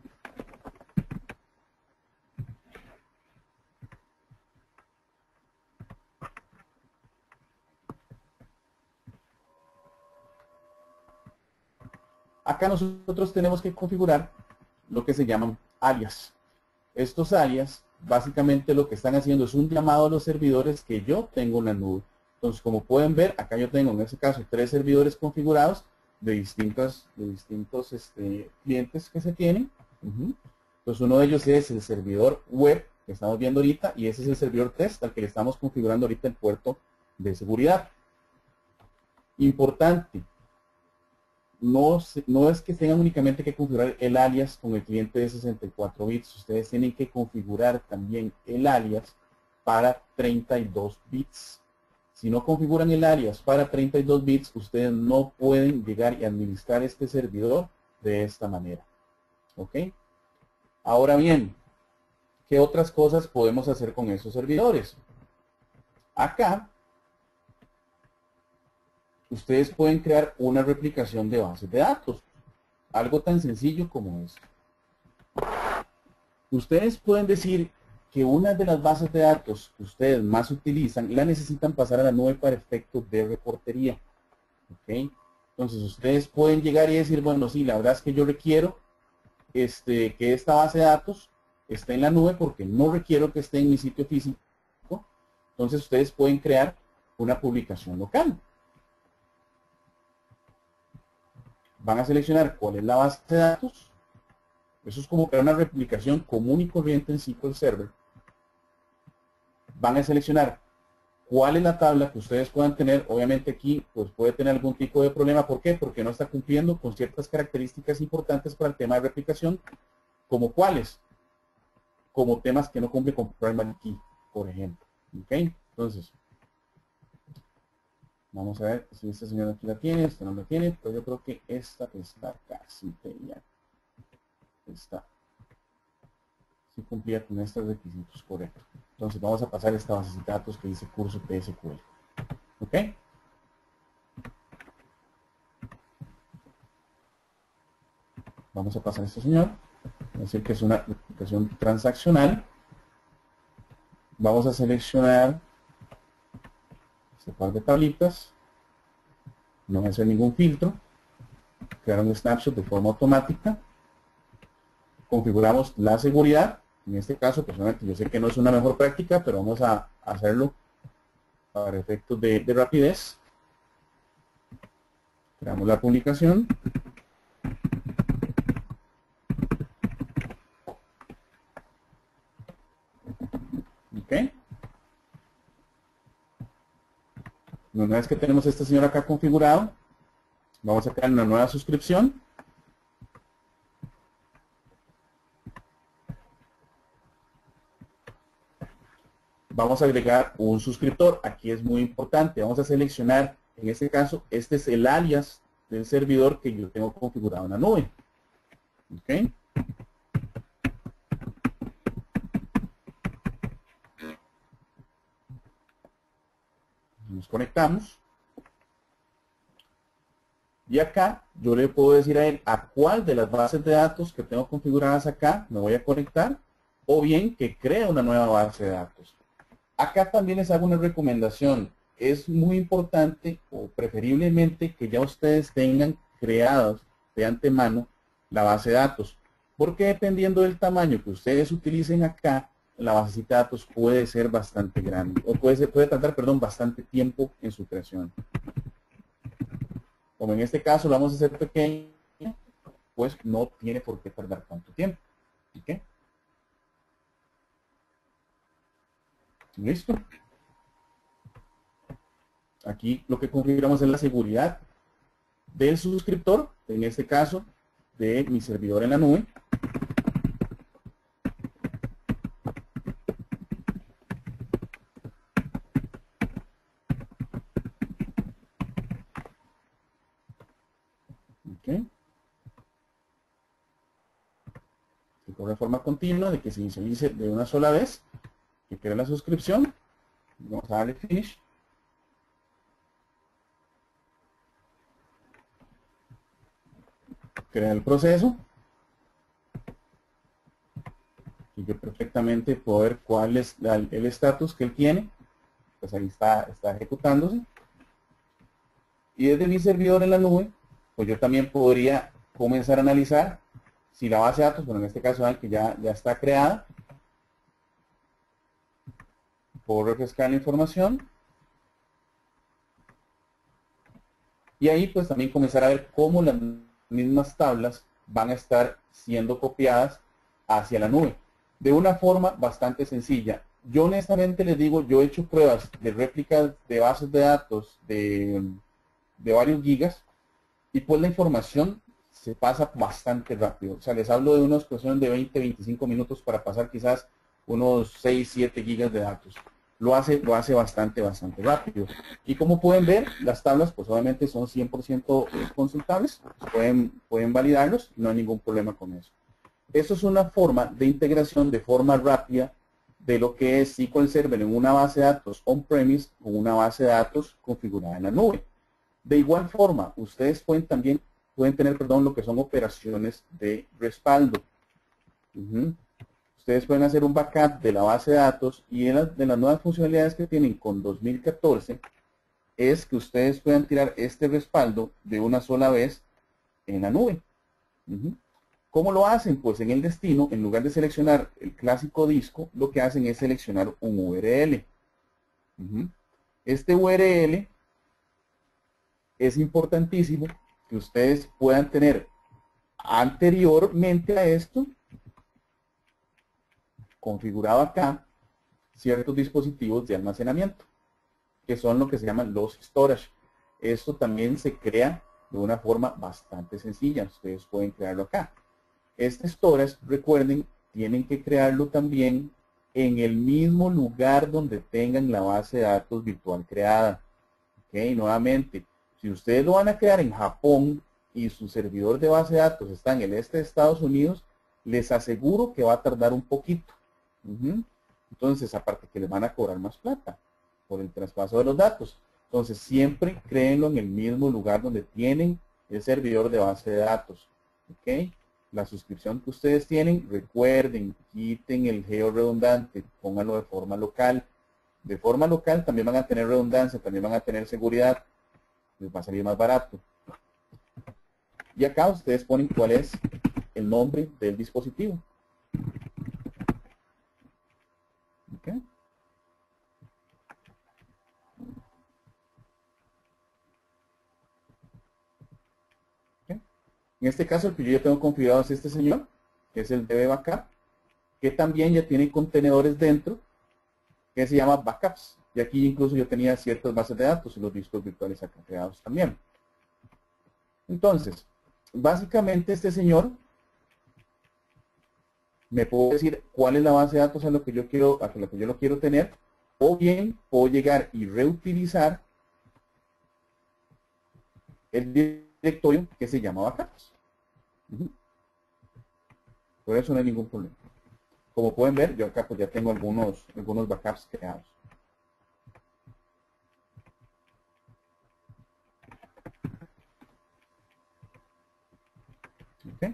Acá nosotros tenemos que configurar lo que se llaman alias. Estos alias, básicamente lo que están haciendo es un llamado a los servidores que yo tengo en la nube. Entonces, como pueden ver, acá yo tengo en este caso 3 servidores configurados de distintos clientes que se tienen. Entonces, uno de ellos es el servidor web que estamos viendo ahorita y ese es el servidor test al que le estamos configurando ahorita el puerto de seguridad. Importante. No es que tengan únicamente que configurar el alias con el cliente de 64 bits. Ustedes tienen que configurar también el alias para 32 bits. Si no configuran el alias para 32 bits, ustedes no pueden llegar y administrar este servidor de esta manera. ¿Ok? Ahora bien, ¿qué otras cosas podemos hacer con esos servidores? Acá ustedes pueden crear una replicación de bases de datos. Algo tan sencillo como esto. Ustedes pueden decir que una de las bases de datos que ustedes más utilizan la necesitan pasar a la nube para efectos de reportería. ¿Ok? Entonces ustedes pueden llegar y decir, bueno, sí, la verdad es que yo requiero que esta base de datos esté en la nube porque no requiero que esté en mi sitio físico. Entonces ustedes pueden crear una publicación local. Van a seleccionar cuál es la base de datos. Eso es como crear una replicación común y corriente en SQL Server. Van a seleccionar cuál es la tabla que ustedes puedan tener. Obviamente aquí pues puede tener algún tipo de problema. ¿Por qué? Porque no está cumpliendo con ciertas características importantes para el tema de replicación. ¿Como cuáles? Como temas que no cumplen con primary key, por ejemplo. ¿Ok? Entonces, vamos a ver si esta señora aquí la tiene, esta no la tiene, pero yo creo que esta está casi ya. Está. Sí cumplía con estos requisitos, correcto. Entonces vamos a pasar esta base de datos que dice curso PSQL. ¿Ok? Vamos a pasar a este señor. Es decir, que es una aplicación transaccional. Vamos a seleccionar este par de tablitas. No voy a hacer ningún filtro. Crear un snapshot de forma automática. Configuramos la seguridad. En este caso, personalmente, yo sé que no es una mejor práctica, pero vamos a hacerlo para efectos de rapidez. Creamos la publicación. Ok. Una vez que tenemos este señor acá configurado, vamos a crear una nueva suscripción. Vamos a agregar un suscriptor. Aquí es muy importante. Vamos a seleccionar, en este caso, este es el alias del servidor que yo tengo configurado en la nube. ¿Ok? Nos conectamos. Y acá yo le puedo decir a él a cuál de las bases de datos que tengo configuradas acá me voy a conectar, o bien que crea una nueva base de datos. Acá también les hago una recomendación. Es muy importante o preferiblemente que ya ustedes tengan creados de antemano la base de datos. Porque dependiendo del tamaño que ustedes utilicen acá, la base de datos puede ser bastante grande. O puede tardar, perdón, bastante tiempo en su creación. Como en este caso lo vamos a hacer pequeño, pues no tiene por qué tardar tanto tiempo. ¿Ok? ¿Listo? Aquí lo que configuramos es la seguridad del suscriptor, en este caso, de mi servidor en la nube. ¿Ok? Que corre de forma continua, de que se inicialice de una sola vez, que crea la suscripción. Vamos a darle Finish. Crea el proceso. Y yo perfectamente puedo ver cuál es el estatus que él tiene. Pues ahí está ejecutándose. Y desde mi servidor en la nube, pues yo también podría comenzar a analizar si la base de datos, bueno, en este caso que ya está creada. Puedo refrescar la información. Y ahí pues también comenzar a ver cómo las mismas tablas van a estar siendo copiadas hacia la nube. De una forma bastante sencilla. Yo honestamente les digo, yo he hecho pruebas de réplicas de bases de datos de varios gigas y pues la información se pasa bastante rápido. O sea, les hablo de unas cuestiones de 20-25 minutos para pasar quizás unos 6-7 gigas de datos. Lo hace bastante rápido. Y como pueden ver, las tablas pues obviamente son 100% consultables. Pueden validarlos, no hay ningún problema con eso. Eso es una forma de integración de forma rápida de lo que es SQL Server en una base de datos on-premise con una base de datos configurada en la nube. De igual forma, ustedes pueden tener lo que son operaciones de respaldo. Ustedes pueden hacer un backup de la base de datos y de las nuevas funcionalidades que tienen con 2014 es que ustedes puedan tirar este respaldo de una sola vez en la nube. ¿Cómo lo hacen? Pues en el destino, en lugar de seleccionar el clásico disco, lo que hacen es seleccionar un URL. Este URL es importantísimo que ustedes puedan tener anteriormente a esto configurado acá ciertos dispositivos de almacenamiento, que son lo que se llaman los storage. Esto también se crea de una forma bastante sencilla. Ustedes pueden crearlo acá. Este storage, recuerden, tienen que crearlo también en el mismo lugar donde tengan la base de datos virtual creada. Ok, nuevamente, si ustedes lo van a crear en Japón y su servidor de base de datos está en el este de Estados Unidos, les aseguro que va a tardar un poquito. Entonces, aparte que les van a cobrar más plata por el traspaso de los datos. Entonces, siempre créenlo en el mismo lugar donde tienen el servidor de base de datos. ¿Ok? La suscripción que ustedes tienen, recuerden, quiten el geo redundante, pónganlo de forma local. De forma local también van a tener redundancia, también van a tener seguridad. Les va a salir más barato. Y acá ustedes ponen cuál es el nombre del dispositivo. ¿Okay? En este caso, el que yo ya tengo configurado es este señor, que es el DB Backup, que también ya tiene contenedores dentro, que se llama Backups. Y aquí incluso yo tenía ciertas bases de datos y los discos virtuales acá creados también. Entonces, básicamente este señor me puedo decir cuál es la base de datos a lo que yo lo quiero tener, o bien puedo llegar y reutilizar el directorio que se llama Backups. Por eso no hay ningún problema. Como pueden ver, yo acá pues ya tengo algunos backups creados. ¿Okay?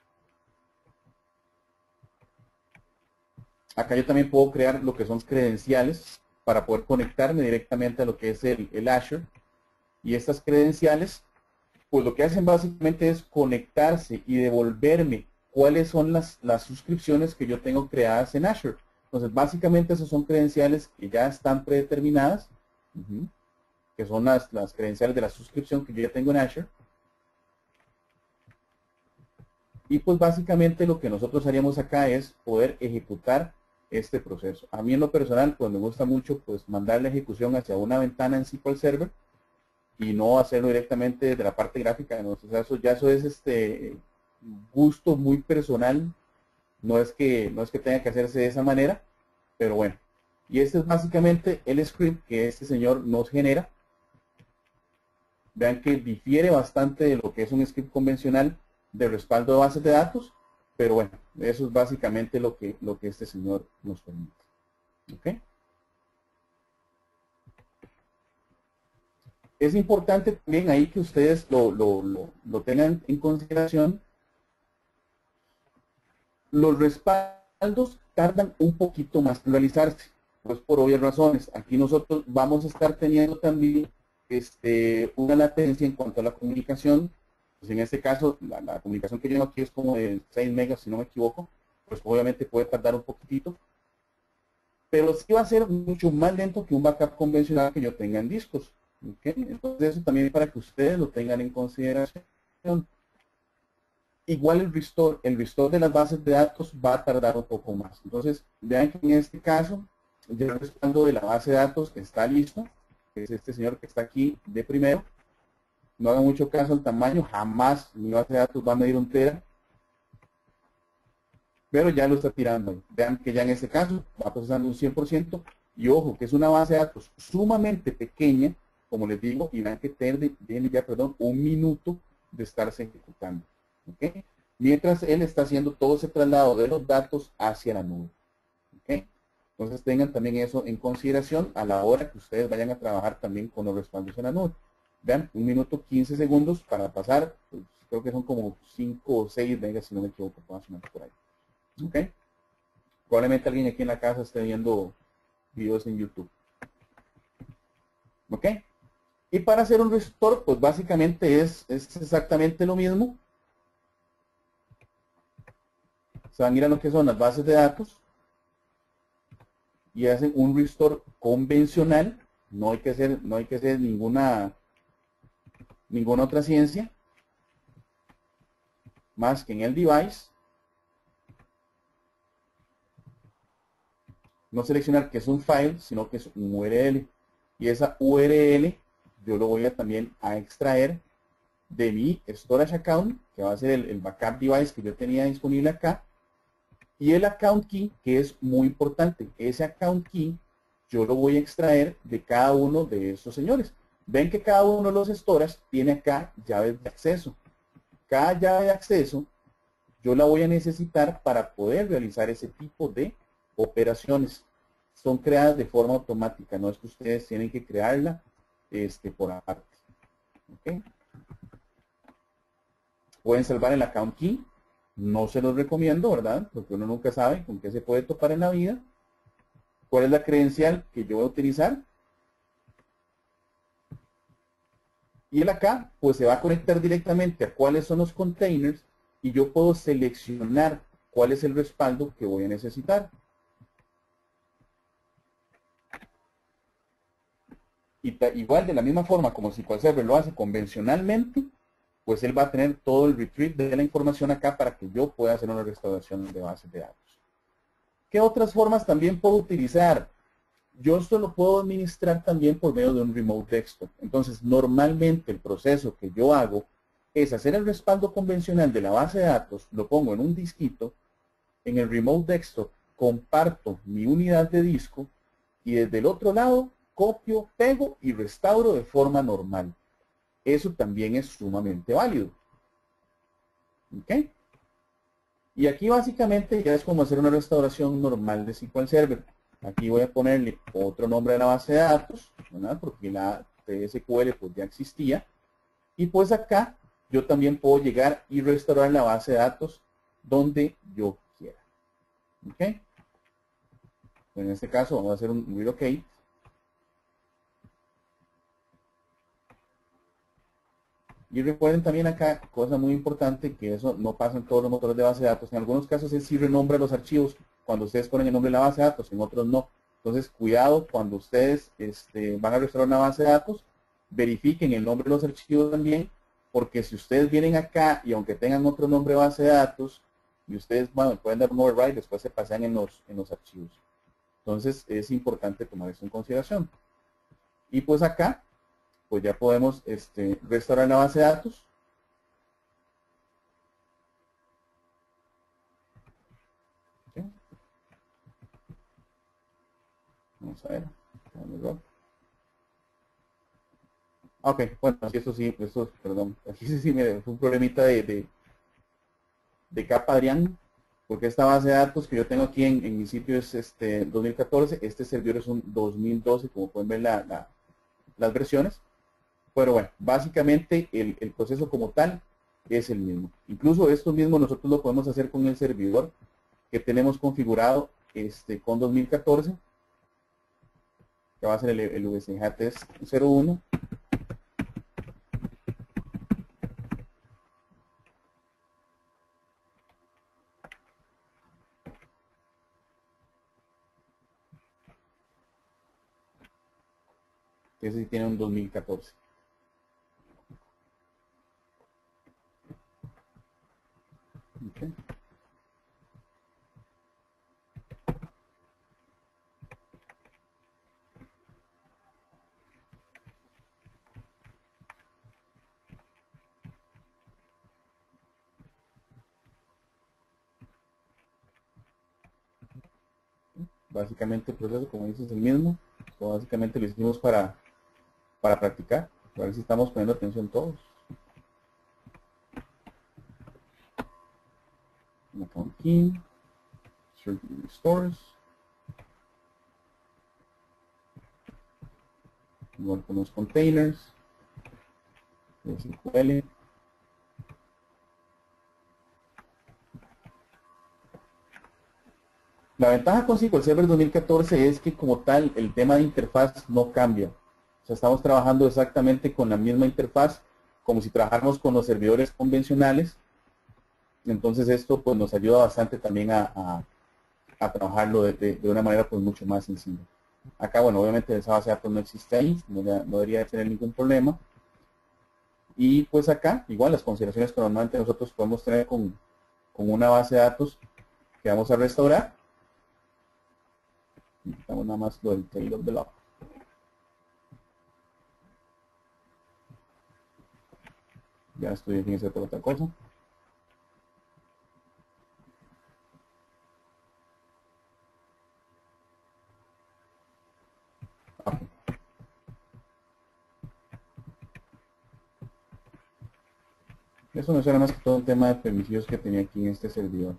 Acá yo también puedo crear lo que son credenciales para poder conectarme directamente a lo que es el Azure. Y estas credenciales, pues lo que hacen básicamente es conectarse y devolverme cuáles son las suscripciones que yo tengo creadas en Azure. Entonces, básicamente esas son credenciales que ya están predeterminadas, que son las credenciales de la suscripción que yo ya tengo en Azure. Y pues básicamente lo que nosotros haríamos acá es poder ejecutar este proceso. A mí en lo personal, pues me gusta mucho pues mandar la ejecución hacia una ventana en SQL Server y no hacerlo directamente desde la parte gráfica. ¿No? O sea, eso es gusto muy personal. No es que tenga que hacerse de esa manera, pero bueno. Y este es básicamente el script que este señor nos genera. Vean que difiere bastante de lo que es un script convencional de respaldo de bases de datos, pero bueno, eso es básicamente lo que este señor nos permite. ¿Ok? Es importante también ahí que ustedes lo tengan en consideración. Los respaldos tardan un poquito más en realizarse, pues por obvias razones. Aquí nosotros vamos a estar teniendo también una latencia en cuanto a la comunicación. Pues en este caso, la comunicación que yo tengo aquí es como de 6 megas, si no me equivoco. Pues obviamente puede tardar un poquitito. Pero sí va a ser mucho más lento que un backup convencional que yo tenga en discos. ¿Okay? Entonces eso también para que ustedes lo tengan en consideración. Igual el restore de las bases de datos va a tardar un poco más. Entonces, vean que en este caso, ya el respaldo de la base de datos está listo. Es este señor que está aquí de primero. No hagan mucho caso al tamaño, jamás mi base de datos va a medir 1 tera. Pero ya lo está tirando ahí. Vean que ya en este caso va procesando un 100%. Y ojo, que es una base de datos sumamente pequeña, como les digo, y vean que tiene ya, 1 minuto de estarse ejecutando. ¿Okay? Mientras él está haciendo todo ese traslado de los datos hacia la nube. ¿Okay? Entonces tengan también eso en consideración a la hora que ustedes vayan a trabajar también con los respaldos en la nube. Vean, 1 minuto 15 segundos para pasar, pues, creo que son como 5 o 6 megas, si no me equivoco, más o menos por ahí. ¿Okay? Probablemente alguien aquí en la casa esté viendo videos en YouTube. ¿Ok? Y para hacer un restore, pues básicamente es exactamente lo mismo. Se van a ir a lo que son las bases de datos y hacen un restore convencional. No hay que hacer ninguna otra ciencia más que en el device. No seleccionar que es un file, sino que es un URL. Y esa URL yo lo voy a también a extraer de mi storage account, que va a ser el backup device que yo tenía disponible acá. Y el account key, que es muy importante. Ese account key yo lo voy a extraer de cada uno de estos señores. Ven que cada uno de los storage tiene acá llaves de acceso. Cada llave de acceso yo la voy a necesitar para poder realizar ese tipo de operaciones. Son creadas de forma automática, no es que ustedes tienen que crearla por aparte. ¿Okay? Pueden salvar el account key. No se los recomiendo, ¿verdad? Porque uno nunca sabe con qué se puede topar en la vida. ¿Cuál es la credencial que yo voy a utilizar? Y él acá, pues se va a conectar directamente a cuáles son los containers y yo puedo seleccionar cuál es el respaldo que voy a necesitar. Y igual de la misma forma como SQL Server lo hace convencionalmente, pues él va a tener todo el retrieve de la información acá para que yo pueda hacer una restauración de bases de datos. ¿Qué otras formas también puedo utilizar? Yo esto lo puedo administrar también por medio de un remote desktop. Entonces, normalmente el proceso que yo hago es hacer el respaldo convencional de la base de datos, lo pongo en un disquito, en el remote desktop comparto mi unidad de disco y desde el otro lado copio, pego y restauro de forma normal. Eso también es sumamente válido. ¿Ok? Y aquí básicamente ya es como hacer una restauración normal de SQL Server. Aquí voy a ponerle otro nombre a la base de datos, ¿verdad? Porque la TSQL pues ya existía. Y pues acá yo también puedo llegar y restaurar la base de datos donde yo quiera. ¿Ok? En este caso vamos a hacer un relocate. Y recuerden también acá, cosa muy importante, que eso no pasa en todos los motores de base de datos. En algunos casos él sí renombra los archivos cuando ustedes ponen el nombre de la base de datos, en otros no. Entonces, cuidado cuando ustedes van a restaurar una base de datos, verifiquen el nombre de los archivos también porque si ustedes vienen acá y aunque tengan otro nombre de base de datos, y ustedes, bueno, pueden dar un override, después se pasan en los archivos. Entonces es importante tomar eso en consideración. Y pues acá, pues ya podemos restaurar la base de datos. ¿Sí? Vamos a ver. Ok, bueno, sí, eso, perdón. Aquí sí, mire, fue un problemita de capa Adrián, porque esta base de datos que yo tengo aquí en mi sitio es 2014, este servidor es un 2012, como pueden ver las versiones. Pero bueno, básicamente el proceso como tal es el mismo. Incluso esto mismo nosotros lo podemos hacer con el servidor que tenemos configurado con 2014, que va a ser el VSGTest 01. Ese sí tiene un 2014. Okay. Básicamente el proceso, como dices, es el mismo. Esto básicamente lo hicimos para practicar, a ver si estamos poniendo atención todos. Account key, stores, igual con los containers, SQL. La ventaja con SQL Server 2014 es que como tal el tema de interfaz no cambia. O sea, estamos trabajando exactamente con la misma interfaz como si trabajáramos con los servidores convencionales. Entonces esto pues nos ayuda bastante también a trabajarlo de una manera pues mucho más sencilla. Acá, bueno, obviamente esa base de datos no existe ahí, no debería tener ningún problema. Y pues acá, igual las consideraciones que normalmente nosotros podemos tener con una base de datos que vamos a restaurar. Necesitamos nada más lo del tail of the log. Ya estoy en ese por otra cosa. Okay. Eso no será más que todo un tema de permisivos que tenía aquí en este servidor.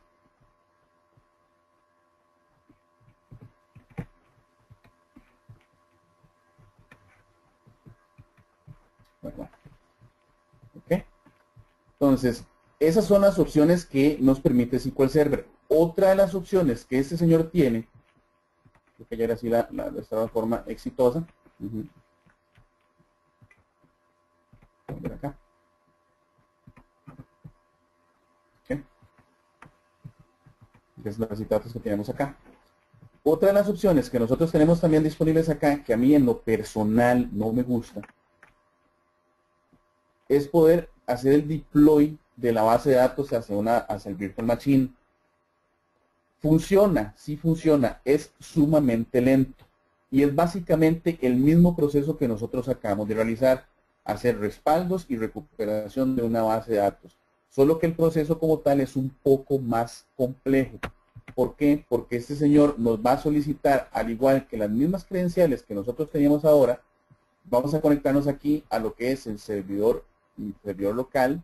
Bueno. Okay. Entonces, esas son las opciones que nos permite SQL Server. Otra de las opciones que este señor tiene, creo que ya era así la de forma exitosa. Vamos a ver acá. Okay. Es las citatas que tenemos acá. Otra de las opciones que nosotros tenemos también disponibles acá, que a mí en lo personal no me gusta, es poder hacer el deploy de la base de datos hacia el Virtual Machine. Funciona, sí funciona, es sumamente lento. Y es básicamente el mismo proceso que nosotros acabamos de realizar, hacer respaldos y recuperación de una base de datos. Solo que el proceso como tal es un poco más complejo. ¿Por qué? Porque este señor nos va a solicitar, al igual que las mismas credenciales que nosotros teníamos ahora, vamos a conectarnos aquí a lo que es el servidor local,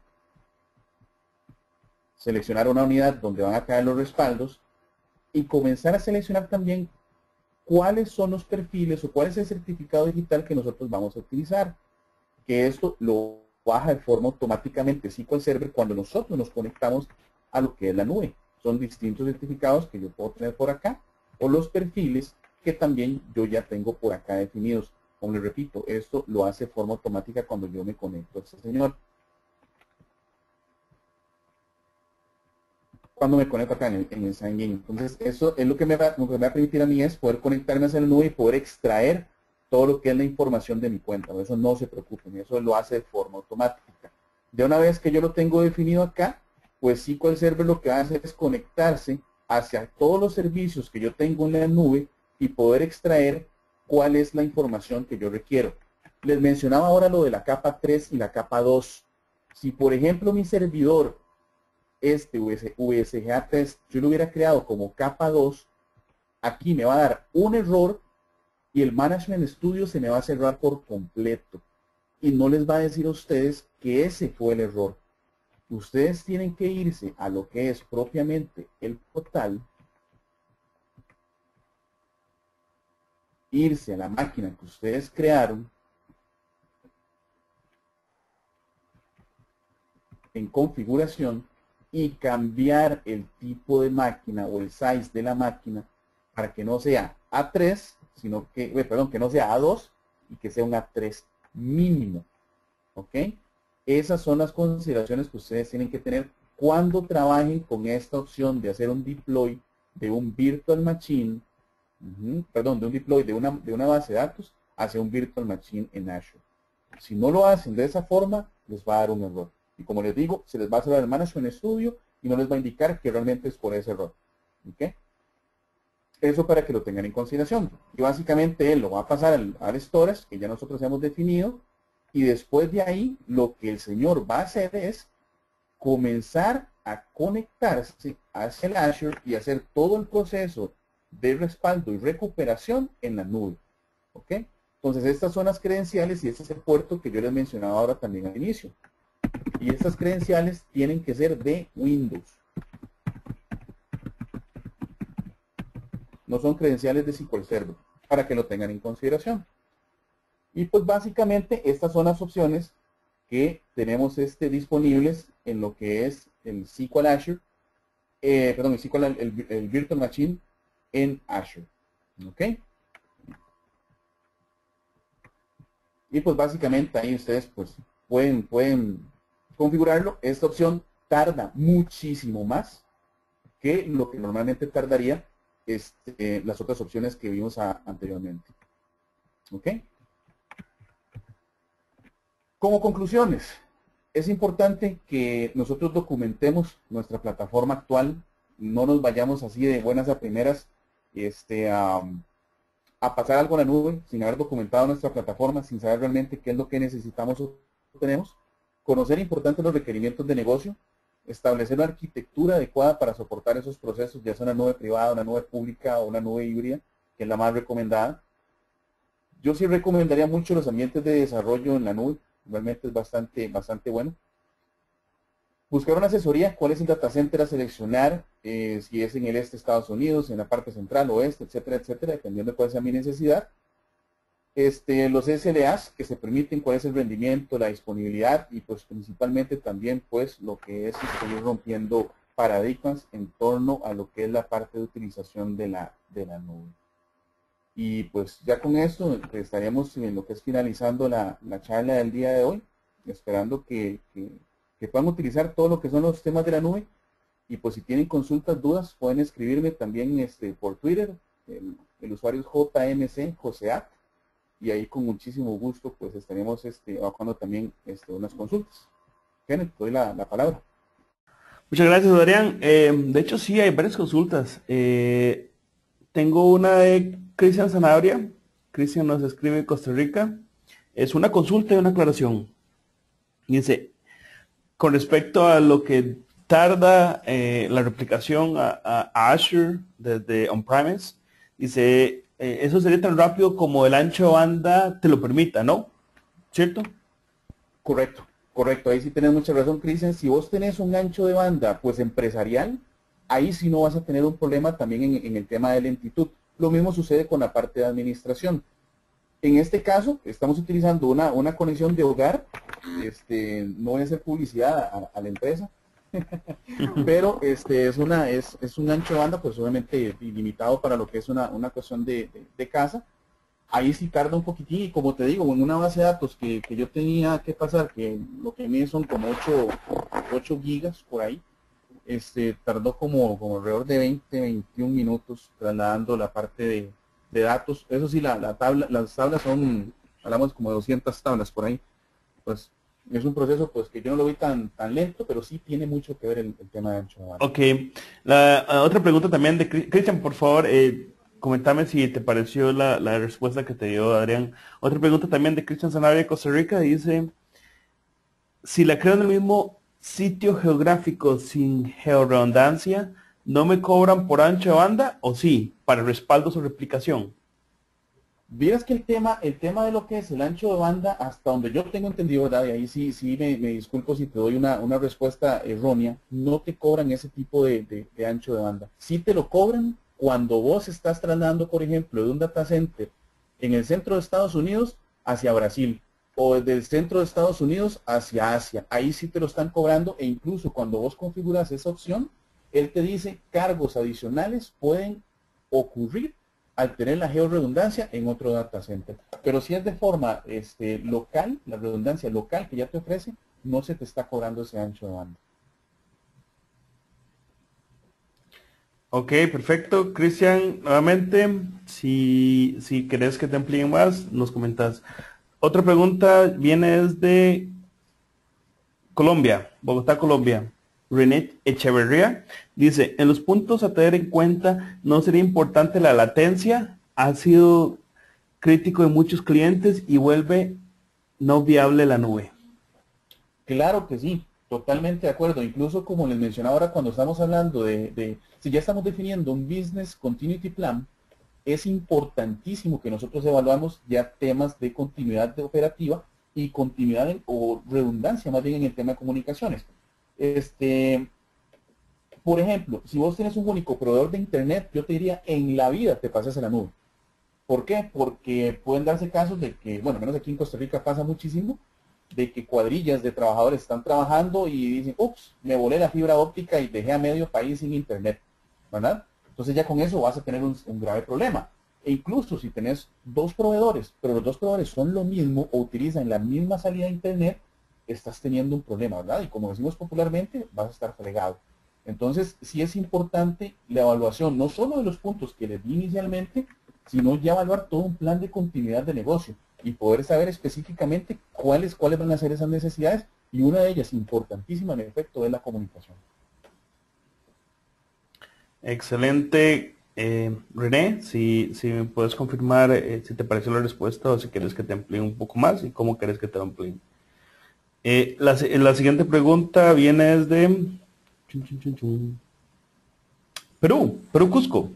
seleccionar una unidad donde van a caer los respaldos y comenzar a seleccionar también cuáles son los perfiles o cuál es el certificado digital que nosotros vamos a utilizar. Que esto lo baja de forma automáticamente SQL Server cuando nosotros nos conectamos a lo que es la nube. Son distintos certificados que yo puedo tener por acá o los perfiles que también yo ya tengo por acá definidos. Como les repito, esto lo hace de forma automática cuando yo me conecto a este señor. Cuando me conecto acá en el SignIn. Entonces, eso es lo que me va a permitir a mí es poder conectarme hacia la nube y poder extraer todo lo que es la información de mi cuenta. Eso no se preocupen, eso lo hace de forma automática. Ya una vez que yo lo tengo definido acá, pues SQL Server lo que hace es conectarse hacia todos los servicios que yo tengo en la nube y poder extraer cuál es la información que yo requiero. Les mencionaba ahora lo de la capa 3 y la capa 2. Si por ejemplo mi servidor, VSGA Test, yo lo hubiera creado como capa 2, aquí me va a dar un error y el Management Studio se me va a cerrar por completo. Y no les va a decir a ustedes que ese fue el error. Ustedes tienen que irse a lo que es propiamente el portal, irse a la máquina que ustedes crearon, en configuración y cambiar el tipo de máquina o el size de la máquina para que no sea A3, sino que, perdón, que no sea A2 y que sea un A3 mínimo. ¿Ok? Esas son las consideraciones que ustedes tienen que tener cuando trabajen con esta opción de hacer un deploy de un virtual machine, perdón, de un deploy de una base de datos hacia un virtual machine en Azure. Si no lo hacen de esa forma, les va a dar un error. Y como les digo, se les va a cerrar el Management Studio y no les va a indicar que realmente es por ese error. ¿Ok? Eso para que lo tengan en consideración. Y básicamente él lo va a pasar al storage, que ya nosotros hemos definido, y después de ahí, lo que el señor va a hacer es comenzar a conectarse hacia el Azure y hacer todo el proceso de respaldo y recuperación en la nube. ¿Ok? Entonces, estas son las credenciales y este es el puerto que yo les mencionaba ahora también al inicio. Y estas credenciales tienen que ser de Windows. No son credenciales de SQL Server, para que lo tengan en consideración. Y pues básicamente estas son las opciones que tenemos disponibles en lo que es el SQL Azure, perdón, el SQL, el Virtual Machine en Azure. ¿Ok? Y pues básicamente ahí ustedes pues pueden configurarlo. Esta opción tarda muchísimo más que lo que normalmente tardaría las otras opciones que vimos anteriormente. ¿Ok? Como conclusiones, es importante que nosotros documentemos nuestra plataforma actual, no nos vayamos así de buenas a primeras a pasar algo a la nube sin haber documentado nuestra plataforma, sin saber realmente qué es lo que necesitamos o tenemos. Conocer importantes los requerimientos de negocio, establecer una arquitectura adecuada para soportar esos procesos, ya sea una nube privada, una nube pública o una nube híbrida, que es la más recomendada. Yo sí recomendaría mucho los ambientes de desarrollo en la nube, realmente es bastante bueno. Buscar una asesoría, cuál es el data center a seleccionar, si es en el este de Estados Unidos, en la parte central, oeste, etcétera, etcétera, dependiendo de cuál sea mi necesidad. Los SLAs que se permiten, cuál es el rendimiento, la disponibilidad y pues principalmente también pues lo que es ir rompiendo paradigmas en torno a lo que es la parte de utilización de la nube. Y pues ya con esto estaríamos en lo que es finalizando la charla del día de hoy, esperando que puedan utilizar todo lo que son los temas de la nube. Y pues si tienen consultas, dudas, pueden escribirme también por Twitter. El usuario es JMC, Joseat. Y ahí con muchísimo gusto pues estaremos bajando también unas consultas. Kenneth, te doy la palabra. Muchas gracias, Adrián. De hecho, sí, hay varias consultas. Tengo una de Cristian Zanabria. Cristian nos escribe de Costa Rica. Es una consulta y una aclaración. Dice, con respecto a lo que tarda la replicación a Azure desde on-premise, dice, eso sería tan rápido como el ancho de banda te lo permita, ¿no? ¿Cierto? Correcto, correcto. Ahí sí tenés mucha razón, Cristian. Si vos tenés un ancho de banda, pues empresarial, ahí sí no vas a tener un problema también en el tema de lentitud. Lo mismo sucede con la parte de administración. En este caso, estamos utilizando una conexión de hogar. No voy a hacer publicidad a la empresa, pero es un ancho de banda, pues obviamente ilimitado para lo que es una cuestión de casa. Ahí sí tarda un poquitín y como te digo, en una base de datos que yo tenía que pasar, que lo que mide son como 8 gigas por ahí, tardó como alrededor de 21 minutos trasladando la parte de datos. Eso sí, las tablas son, hablamos como de 200 tablas por ahí, pues Es un proceso pues que yo no lo vi tan lento, pero sí tiene mucho que ver el tema de ancho de banda. Ok. Otra pregunta también de Cristian, por favor, comentame si te pareció la respuesta que te dio Adrián. Otra pregunta también de Cristian Sanabria de Costa Rica, dice, si la creo en el mismo sitio geográfico sin georredundancia, ¿no me cobran por ancho de banda o sí, para respaldos o replicación? Vieras que el tema de lo que es el ancho de banda, hasta donde yo tengo entendido, ¿verdad? Y ahí sí me disculpo si te doy una respuesta errónea, no te cobran ese tipo de ancho de banda. Sí te lo cobran cuando vos estás trasladando, por ejemplo, de un data center en el centro de Estados Unidos hacia Brasil, o desde el centro de Estados Unidos hacia Asia. Ahí sí te lo están cobrando, e incluso cuando vos configuras esa opción, él te dice cargos adicionales pueden ocurrir al tener la georredundancia en otro data center. Pero si es de forma local, la redundancia local que ya te ofrece, no se te está cobrando ese ancho de banda. Ok, perfecto. Cristian, nuevamente, si querés que te amplíen más, nos comentas. Otra pregunta viene desde Colombia, Bogotá, Colombia. René Echeverría dice, en los puntos a tener en cuenta, ¿no sería importante la latencia? Ha sido crítico de muchos clientes y vuelve no viable la nube. Claro que sí, totalmente de acuerdo. Incluso como les mencionaba ahora cuando estamos hablando si ya estamos definiendo un Business Continuity Plan, es importantísimo que nosotros evaluamos ya temas de continuidad de operativa y continuidad o redundancia más bien en el tema de comunicaciones. Este, por ejemplo, si vos tienes un único proveedor de internet, yo te diría en la vida te pases a la nube. ¿Por qué? Porque pueden darse casos de que, bueno, menos aquí en Costa Rica pasa muchísimo, de que cuadrillas de trabajadores están trabajando y dicen, ups, me volé la fibra óptica y dejé a medio país sin internet, ¿verdad? Entonces ya con eso vas a tener un grave problema. E incluso si tenés dos proveedores, pero los dos proveedores son lo mismo o utilizan la misma salida de internet, estás teniendo un problema, ¿verdad? Y como decimos popularmente, vas a estar fregado. Entonces, sí es importante la evaluación, no solo de los puntos que les di inicialmente, sino ya evaluar todo un plan de continuidad de negocio y poder saber específicamente cuáles van a ser esas necesidades, y una de ellas, importantísima en efecto, es la comunicación. Excelente. René, si me puedes confirmar si te pareció la respuesta o si quieres que te amplíe un poco más y cómo quieres que te lo amplíe. La siguiente pregunta viene desde Perú, Cusco.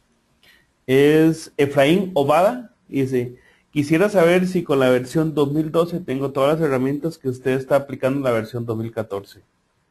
Es Efraín Ovada y dice, quisiera saber si con la versión 2012 tengo todas las herramientas que usted está aplicando en la versión 2014.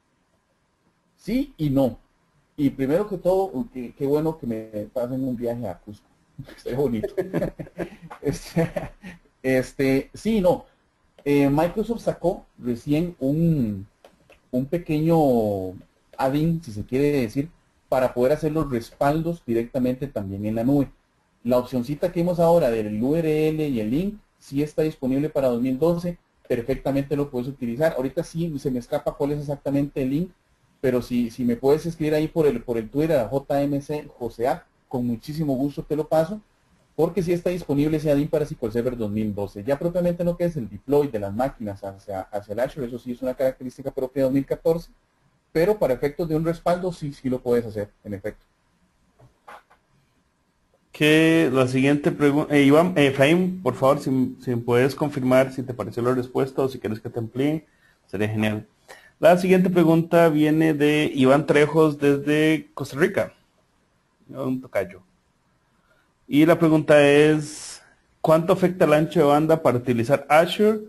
Sí y no. Y primero que todo, qué bueno que me pasen un viaje a Cusco. Estaría bonito. Este, sí y no. Microsoft sacó recién un pequeño add-in, si se quiere decir, para poder hacer los respaldos directamente también en la nube. La opcioncita que vimos ahora del URL y el link sí está disponible para 2012, perfectamente lo puedes utilizar. Ahorita sí se me escapa cuál es exactamente el link, pero si me puedes escribir ahí por el Twitter a JMC Joseat, con muchísimo gusto te lo paso, porque sí está disponible ese add-in para SQL Server 2012. Ya propiamente lo que es el deploy de las máquinas hacia el Azure, eso sí es una característica propia de 2014, pero para efectos de un respaldo sí lo puedes hacer, en efecto. Que la siguiente pregunta, Iván, Efraín, por favor, si me puedes confirmar si te pareció la respuesta o si quieres que te amplíe, sería genial. La siguiente pregunta viene de Iván Trejos desde Costa Rica, un tocayo. Y la pregunta es, ¿cuánto afecta el ancho de banda para utilizar Azure?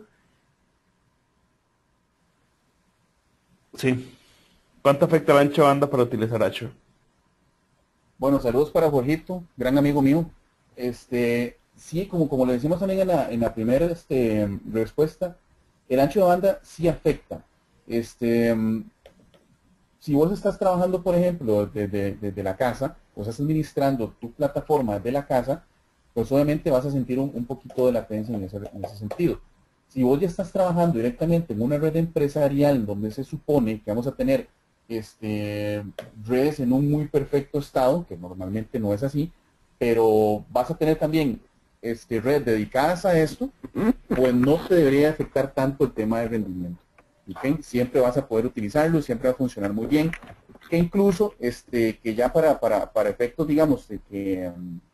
Sí, ¿cuánto afecta el ancho de banda para utilizar Azure? Bueno, saludos para Jorgito, gran amigo mío. Sí, como le decimos también en la primera respuesta, el ancho de banda sí afecta. Este, mm, si vos estás trabajando, por ejemplo, desde la casa, o estás administrando tu plataforma de la casa, pues obviamente vas a sentir un poquito de latencia en ese sentido. Si vos ya estás trabajando directamente en una red empresarial donde se supone que vamos a tener redes en un muy perfecto estado, que normalmente no es así, pero vas a tener también red dedicadas a esto, pues no te debería afectar tanto el tema de rendimiento. ¿Okay? Siempre vas a poder utilizarlo, siempre va a funcionar muy bien. Que incluso, que ya para efectos, digamos, de que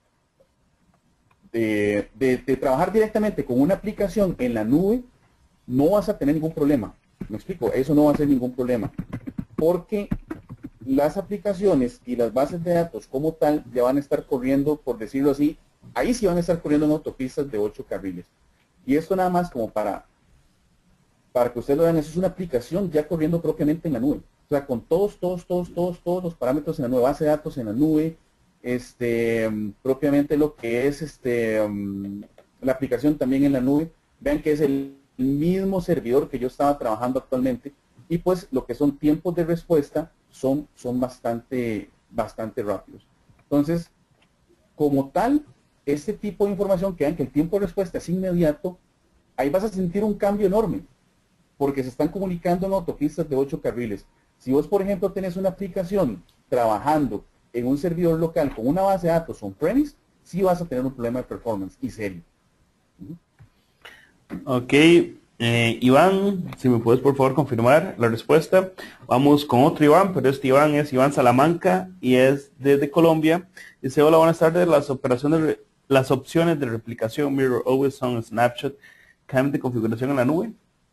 de trabajar directamente con una aplicación en la nube, no vas a tener ningún problema. ¿Me explico? Eso no va a ser ningún problema. Porque las aplicaciones y las bases de datos como tal ya van a estar corriendo, por decirlo así, ahí sí van a estar corriendo en autopistas de 8 carriles. Y esto nada más como para que ustedes lo vean, eso es una aplicación ya corriendo propiamente en la nube. O sea, con todos los parámetros en la nube, base de datos en la nube, propiamente lo que es la aplicación también en la nube. Vean que es el mismo servidor que yo estaba trabajando actualmente, y pues lo que son tiempos de respuesta son bastante rápidos. Entonces, como tal, este tipo de información, que vean que el tiempo de respuesta es inmediato, ahí vas a sentir un cambio enorme, porque se están comunicando en autopistas de 8 carriles. Si vos, por ejemplo, tenés una aplicación trabajando en un servidor local con una base de datos on-premise, sí vas a tener un problema de performance, y serio. Ok, Iván, si me puedes por favor confirmar la respuesta. Vamos con otro Iván, pero este Iván es Iván Salamanca y es desde Colombia. Dice, hola, buenas tardes. Las opciones de replicación, Mirror, Always On, Snapshot, ¿cambian de configuración en la nube?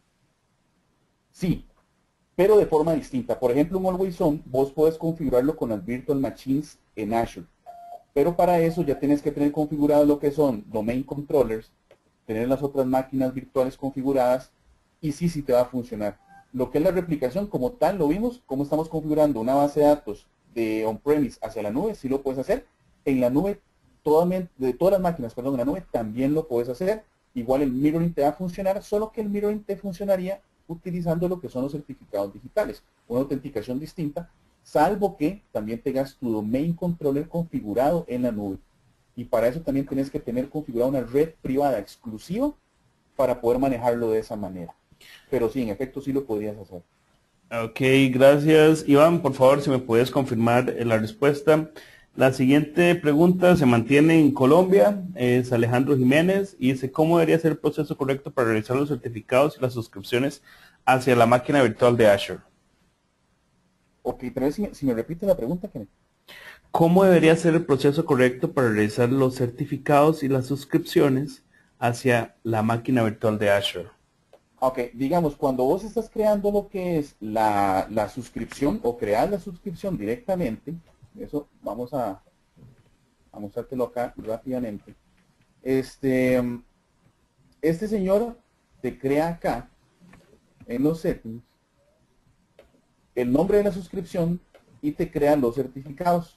Sí, pero de forma distinta. Por ejemplo, un Always On, vos podés configurarlo con las Virtual Machines en Azure. Pero para eso ya tienes que tener configurado lo que son Domain Controllers, tener las otras máquinas virtuales configuradas, y sí te va a funcionar. Lo que es la replicación como tal, lo vimos, cómo estamos configurando una base de datos de on-premise hacia la nube, sí lo puedes hacer. En la nube, de todas las máquinas, perdón, en la nube también lo puedes hacer. Igual el mirroring te va a funcionar, solo que el mirroring te funcionaría utilizando lo que son los certificados digitales, una autenticación distinta, salvo que también tengas tu domain controller configurado en la nube. Y para eso también tienes que tener configurada una red privada exclusiva para poder manejarlo de esa manera. Pero sí, en efecto, sí lo podrías hacer. Ok, gracias. Iván, por favor, si me puedes confirmar la respuesta. La siguiente pregunta se mantiene en Colombia, es Alejandro Jiménez, y dice, ¿cómo debería ser el proceso correcto para realizar los certificados y las suscripciones hacia la máquina virtual de Azure? Ok, pero si me repite la pregunta, Kenneth. ¿Cómo debería ser el proceso correcto para realizar los certificados y las suscripciones hacia la máquina virtual de Azure? Ok, digamos, cuando vos estás creando lo que es la suscripción o crear la suscripción directamente, eso vamos a mostrártelo acá rápidamente. Este señor te crea acá, en los settings, el nombre de la suscripción y te crea los certificados.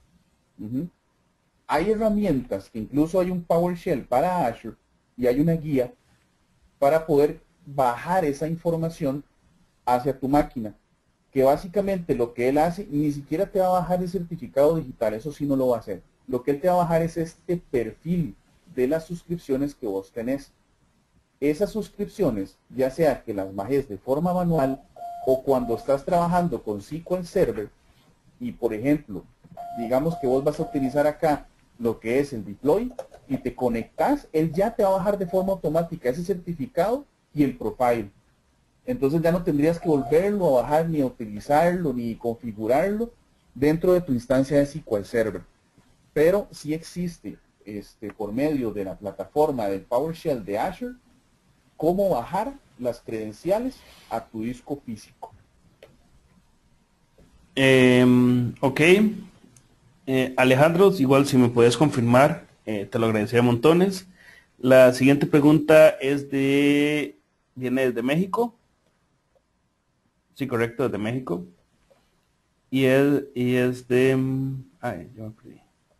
Hay herramientas, que incluso hay un PowerShell para Azure y hay una guía para poder bajar esa información hacia tu máquina, que básicamente lo que él hace, ni siquiera te va a bajar el certificado digital, eso sí no lo va a hacer. Lo que él te va a bajar es este perfil de las suscripciones que vos tenés. Esas suscripciones, ya sea que las bajes de forma manual o cuando estás trabajando con SQL Server, y por ejemplo, digamos que vos vas a utilizar acá lo que es el deploy y te conectas, él ya te va a bajar de forma automática ese certificado y el profile. Entonces ya no tendrías que volverlo a bajar, ni a utilizarlo, ni configurarlo dentro de tu instancia de SQL Server. Pero sí existe, por medio de la plataforma del PowerShell de Azure, cómo bajar las credenciales a tu disco físico. Ok. Alejandro, igual si me puedes confirmar, te lo agradecería montones. La siguiente pregunta viene desde México. Sí, correcto, desde México. Y es de... ay, yo me perdí.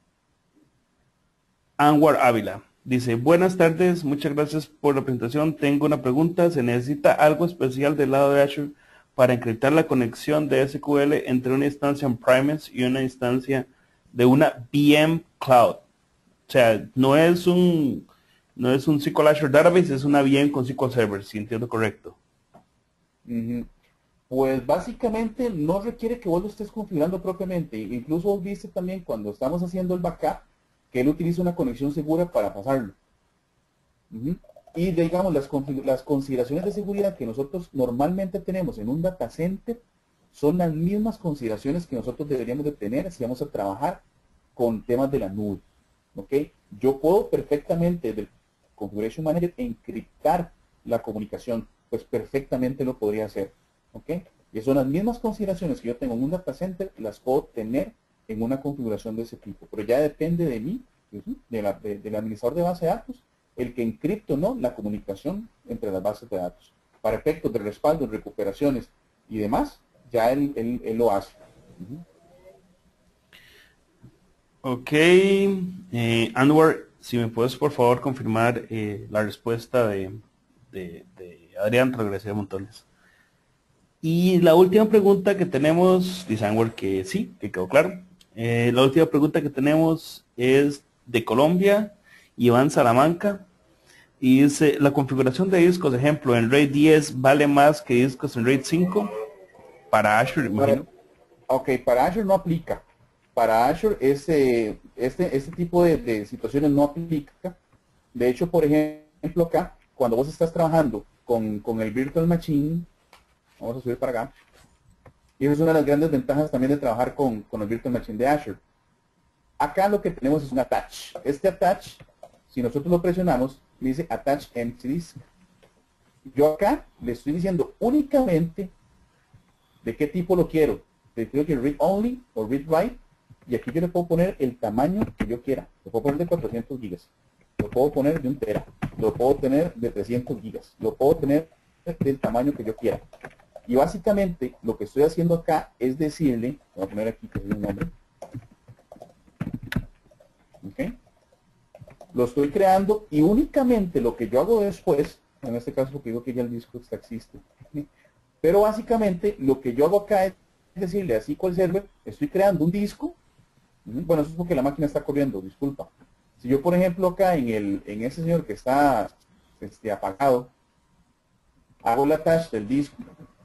Anwar Ávila. Dice, buenas tardes, muchas gracias por la presentación. Tengo una pregunta. ¿Se necesita algo especial del lado de Azure para encriptar la conexión de SQL entre una instancia on-premise y una instancia de una VM Cloud? O sea, no es un SQL Azure Database, es una VM con SQL Server, si entiendo correcto. Pues básicamente no requiere que vos lo estés configurando propiamente. Incluso vos viste también cuando estamos haciendo el backup que él utiliza una conexión segura para pasarlo. Ujú. Y digamos, las consideraciones de seguridad que nosotros normalmente tenemos en un data center son las mismas consideraciones que nosotros deberíamos de tener si vamos a trabajar con temas de la nube. ¿Ok? Yo puedo perfectamente desde el Configuration Manager encriptar la comunicación, pues perfectamente lo podría hacer. ¿Ok? Y son las mismas consideraciones que yo tengo en un data center, las puedo tener en una configuración de ese tipo. Pero ya depende de mí, del administrador de base de datos, el que encripte o no la comunicación entre las bases de datos. Para efectos de respaldo, recuperaciones y demás, ya él lo hace. Ok, Anwar, si me puedes por favor confirmar la respuesta de Adrián, te regresé a montones. Y la última pregunta que tenemos, dice Anwar que sí, que quedó claro. La última pregunta que tenemos es de Colombia, Iván Salamanca, y dice, la configuración de discos, ejemplo, en RAID 10 vale más que discos en RAID 5 para Azure, Para, imagino. ok, para Azure no aplica. Para Azure este tipo de situaciones no aplica. De hecho, por ejemplo, acá, cuando vos estás trabajando con el Virtual Machine, vamos a subir para acá, y esa es una de las grandes ventajas también de trabajar con el Virtual Machine de Azure. Acá lo que tenemos es un attach. Este attach, si nosotros lo presionamos, dice attach empty disk. Yo acá le estoy diciendo únicamente de qué tipo lo quiero. Le quiero que read only o read write. Y aquí yo le puedo poner el tamaño que yo quiera. Lo puedo poner de 400 gigas. Lo puedo poner de 1 tera. Lo puedo tener de 300 gigas. Lo puedo tener del tamaño que yo quiera. Y básicamente lo que estoy haciendo acá es decirle, voy a poner aquí que es un nombre. ¿Ok? Lo estoy creando y únicamente lo que yo hago después, en este caso porque digo que ya el disco está existe, pero básicamente lo que yo hago acá es decirle a SQL Server, estoy creando un disco, bueno, eso es porque la máquina está corriendo, disculpa. Si yo, por ejemplo, acá en ese señor que está apagado, hago la attach del disco,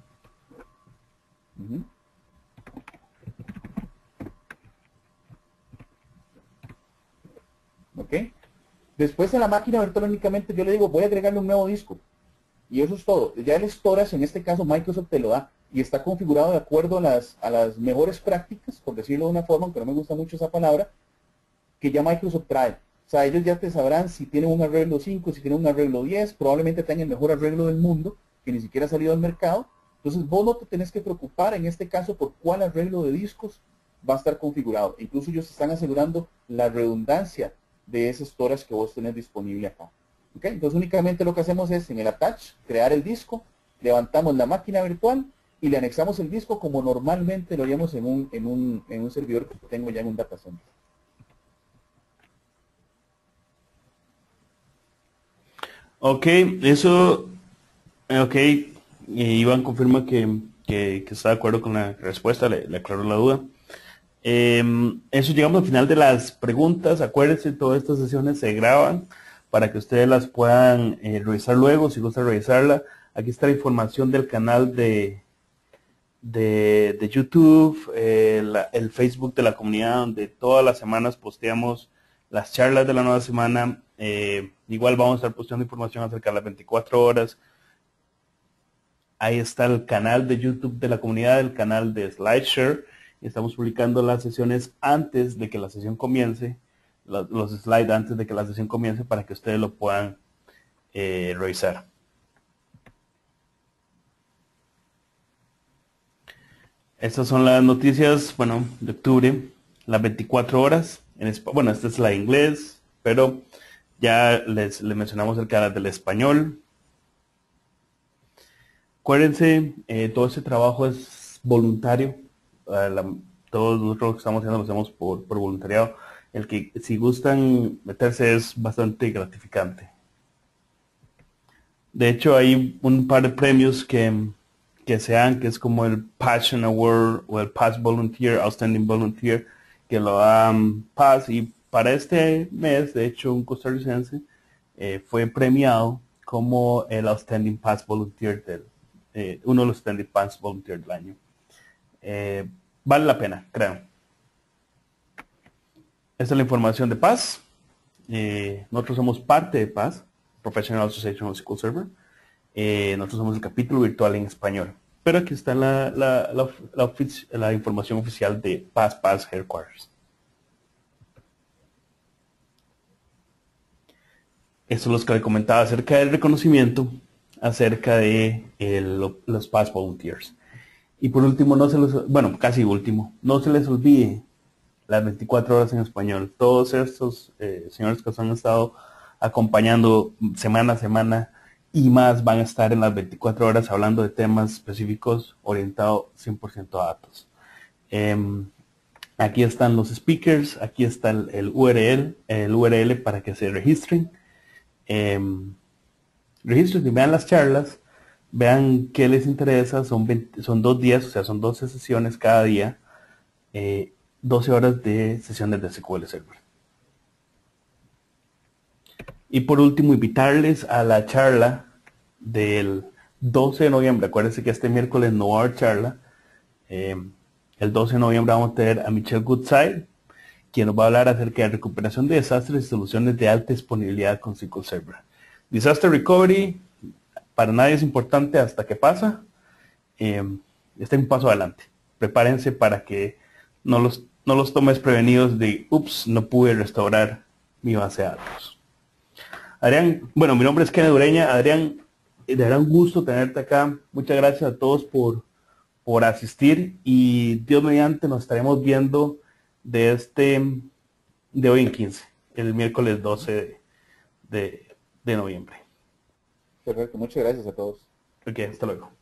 ¿ok? Después en la máquina virtual únicamente yo le digo, voy a agregarle un nuevo disco. Y eso es todo. Ya el storage, en este caso Microsoft te lo da y está configurado de acuerdo a las mejores prácticas, por decirlo de una forma, aunque no me gusta mucho esa palabra, que ya Microsoft trae. O sea, ellos ya te sabrán si tienen un arreglo 5, si tienen un arreglo 10, probablemente tengan el mejor arreglo del mundo, que ni siquiera ha salido al mercado. Entonces vos no te tenés que preocupar en este caso por cuál arreglo de discos va a estar configurado. Incluso ellos están asegurando la redundancia de ese storage que vos tenés disponible acá. ¿Okay? Entonces únicamente lo que hacemos es en el attach, crear el disco, levantamos la máquina virtual y le anexamos el disco como normalmente lo haríamos en un servidor que tengo ya en un data center. Ok, eso, ok, Iván confirma que está de acuerdo con la respuesta, le aclaró la duda. Eso llegamos al final de las preguntas. Acuérdense, todas estas sesiones se graban para que ustedes las puedan revisar luego, si gusta revisarla. Aquí está la información del canal de YouTube, el Facebook de la comunidad, donde todas las semanas posteamos las charlas de la nueva semana. Igual vamos a estar posteando información acerca de las 24 horas. Ahí está el canal de YouTube de la comunidad, el canal de SlideShare. Estamos publicando las sesiones antes de que la sesión comience, los slides antes de que la sesión comience para que ustedes lo puedan revisar. Estas son las noticias, bueno, de octubre, las 24 horas. Bueno, esta es la de inglés, pero ya les mencionamos el canal del español. Acuérdense, todo este trabajo es voluntario. Todos nosotros que estamos haciendo lo hacemos por voluntariado. El que si gustan meterse es bastante gratificante. De hecho, hay un par de premios que se dan, que es como el Passion Award o el Past Volunteer, Outstanding Volunteer, que lo dan Paz. Y para este mes, de hecho, un costarricense fue premiado como el Outstanding Past Volunteer uno de los Outstanding Past Volunteer del año. Vale la pena, creo. Esta es la información de Paz. Nosotros somos parte de Paz. Professional Association of SQL Server. Nosotros somos el capítulo virtual en español. Pero aquí está la información oficial de PassPass Headquarters. Esto es lo que le comentaba acerca del reconocimiento, acerca de los Pass Volunteers. Y por último, casi último, no se les olvide las 24 horas en español. Todos estos señores que nos han estado acompañando semana a semana y más van a estar en las 24 horas hablando de temas específicos orientados 100% a datos. Aquí están los speakers, aquí está el URL para que se registren. Registren y vean las charlas, vean qué les interesa. Son 2 días, o sea, son 12 sesiones cada día, 12 horas de sesiones de SQL Server. Y por último, invitarles a la charla del 12 de noviembre. Acuérdense que este miércoles no va a haber charla. El 12 de noviembre vamos a tener a Michelle Goodside, quien nos va a hablar acerca de recuperación de desastres y soluciones de alta disponibilidad con SQL Server. Disaster Recovery, para nadie es importante hasta que pasa. Está un paso adelante. Prepárense para que no los tomes prevenidos de, ups, no pude restaurar mi base de datos. Adrián, bueno, mi nombre es Kenneth Ureña. Adrián, de verdad un gusto tenerte acá. Muchas gracias a todos por asistir y Dios mediante nos estaremos viendo de hoy en 15, el miércoles 12 de noviembre. Perfecto, muchas gracias a todos. Ok, hasta luego.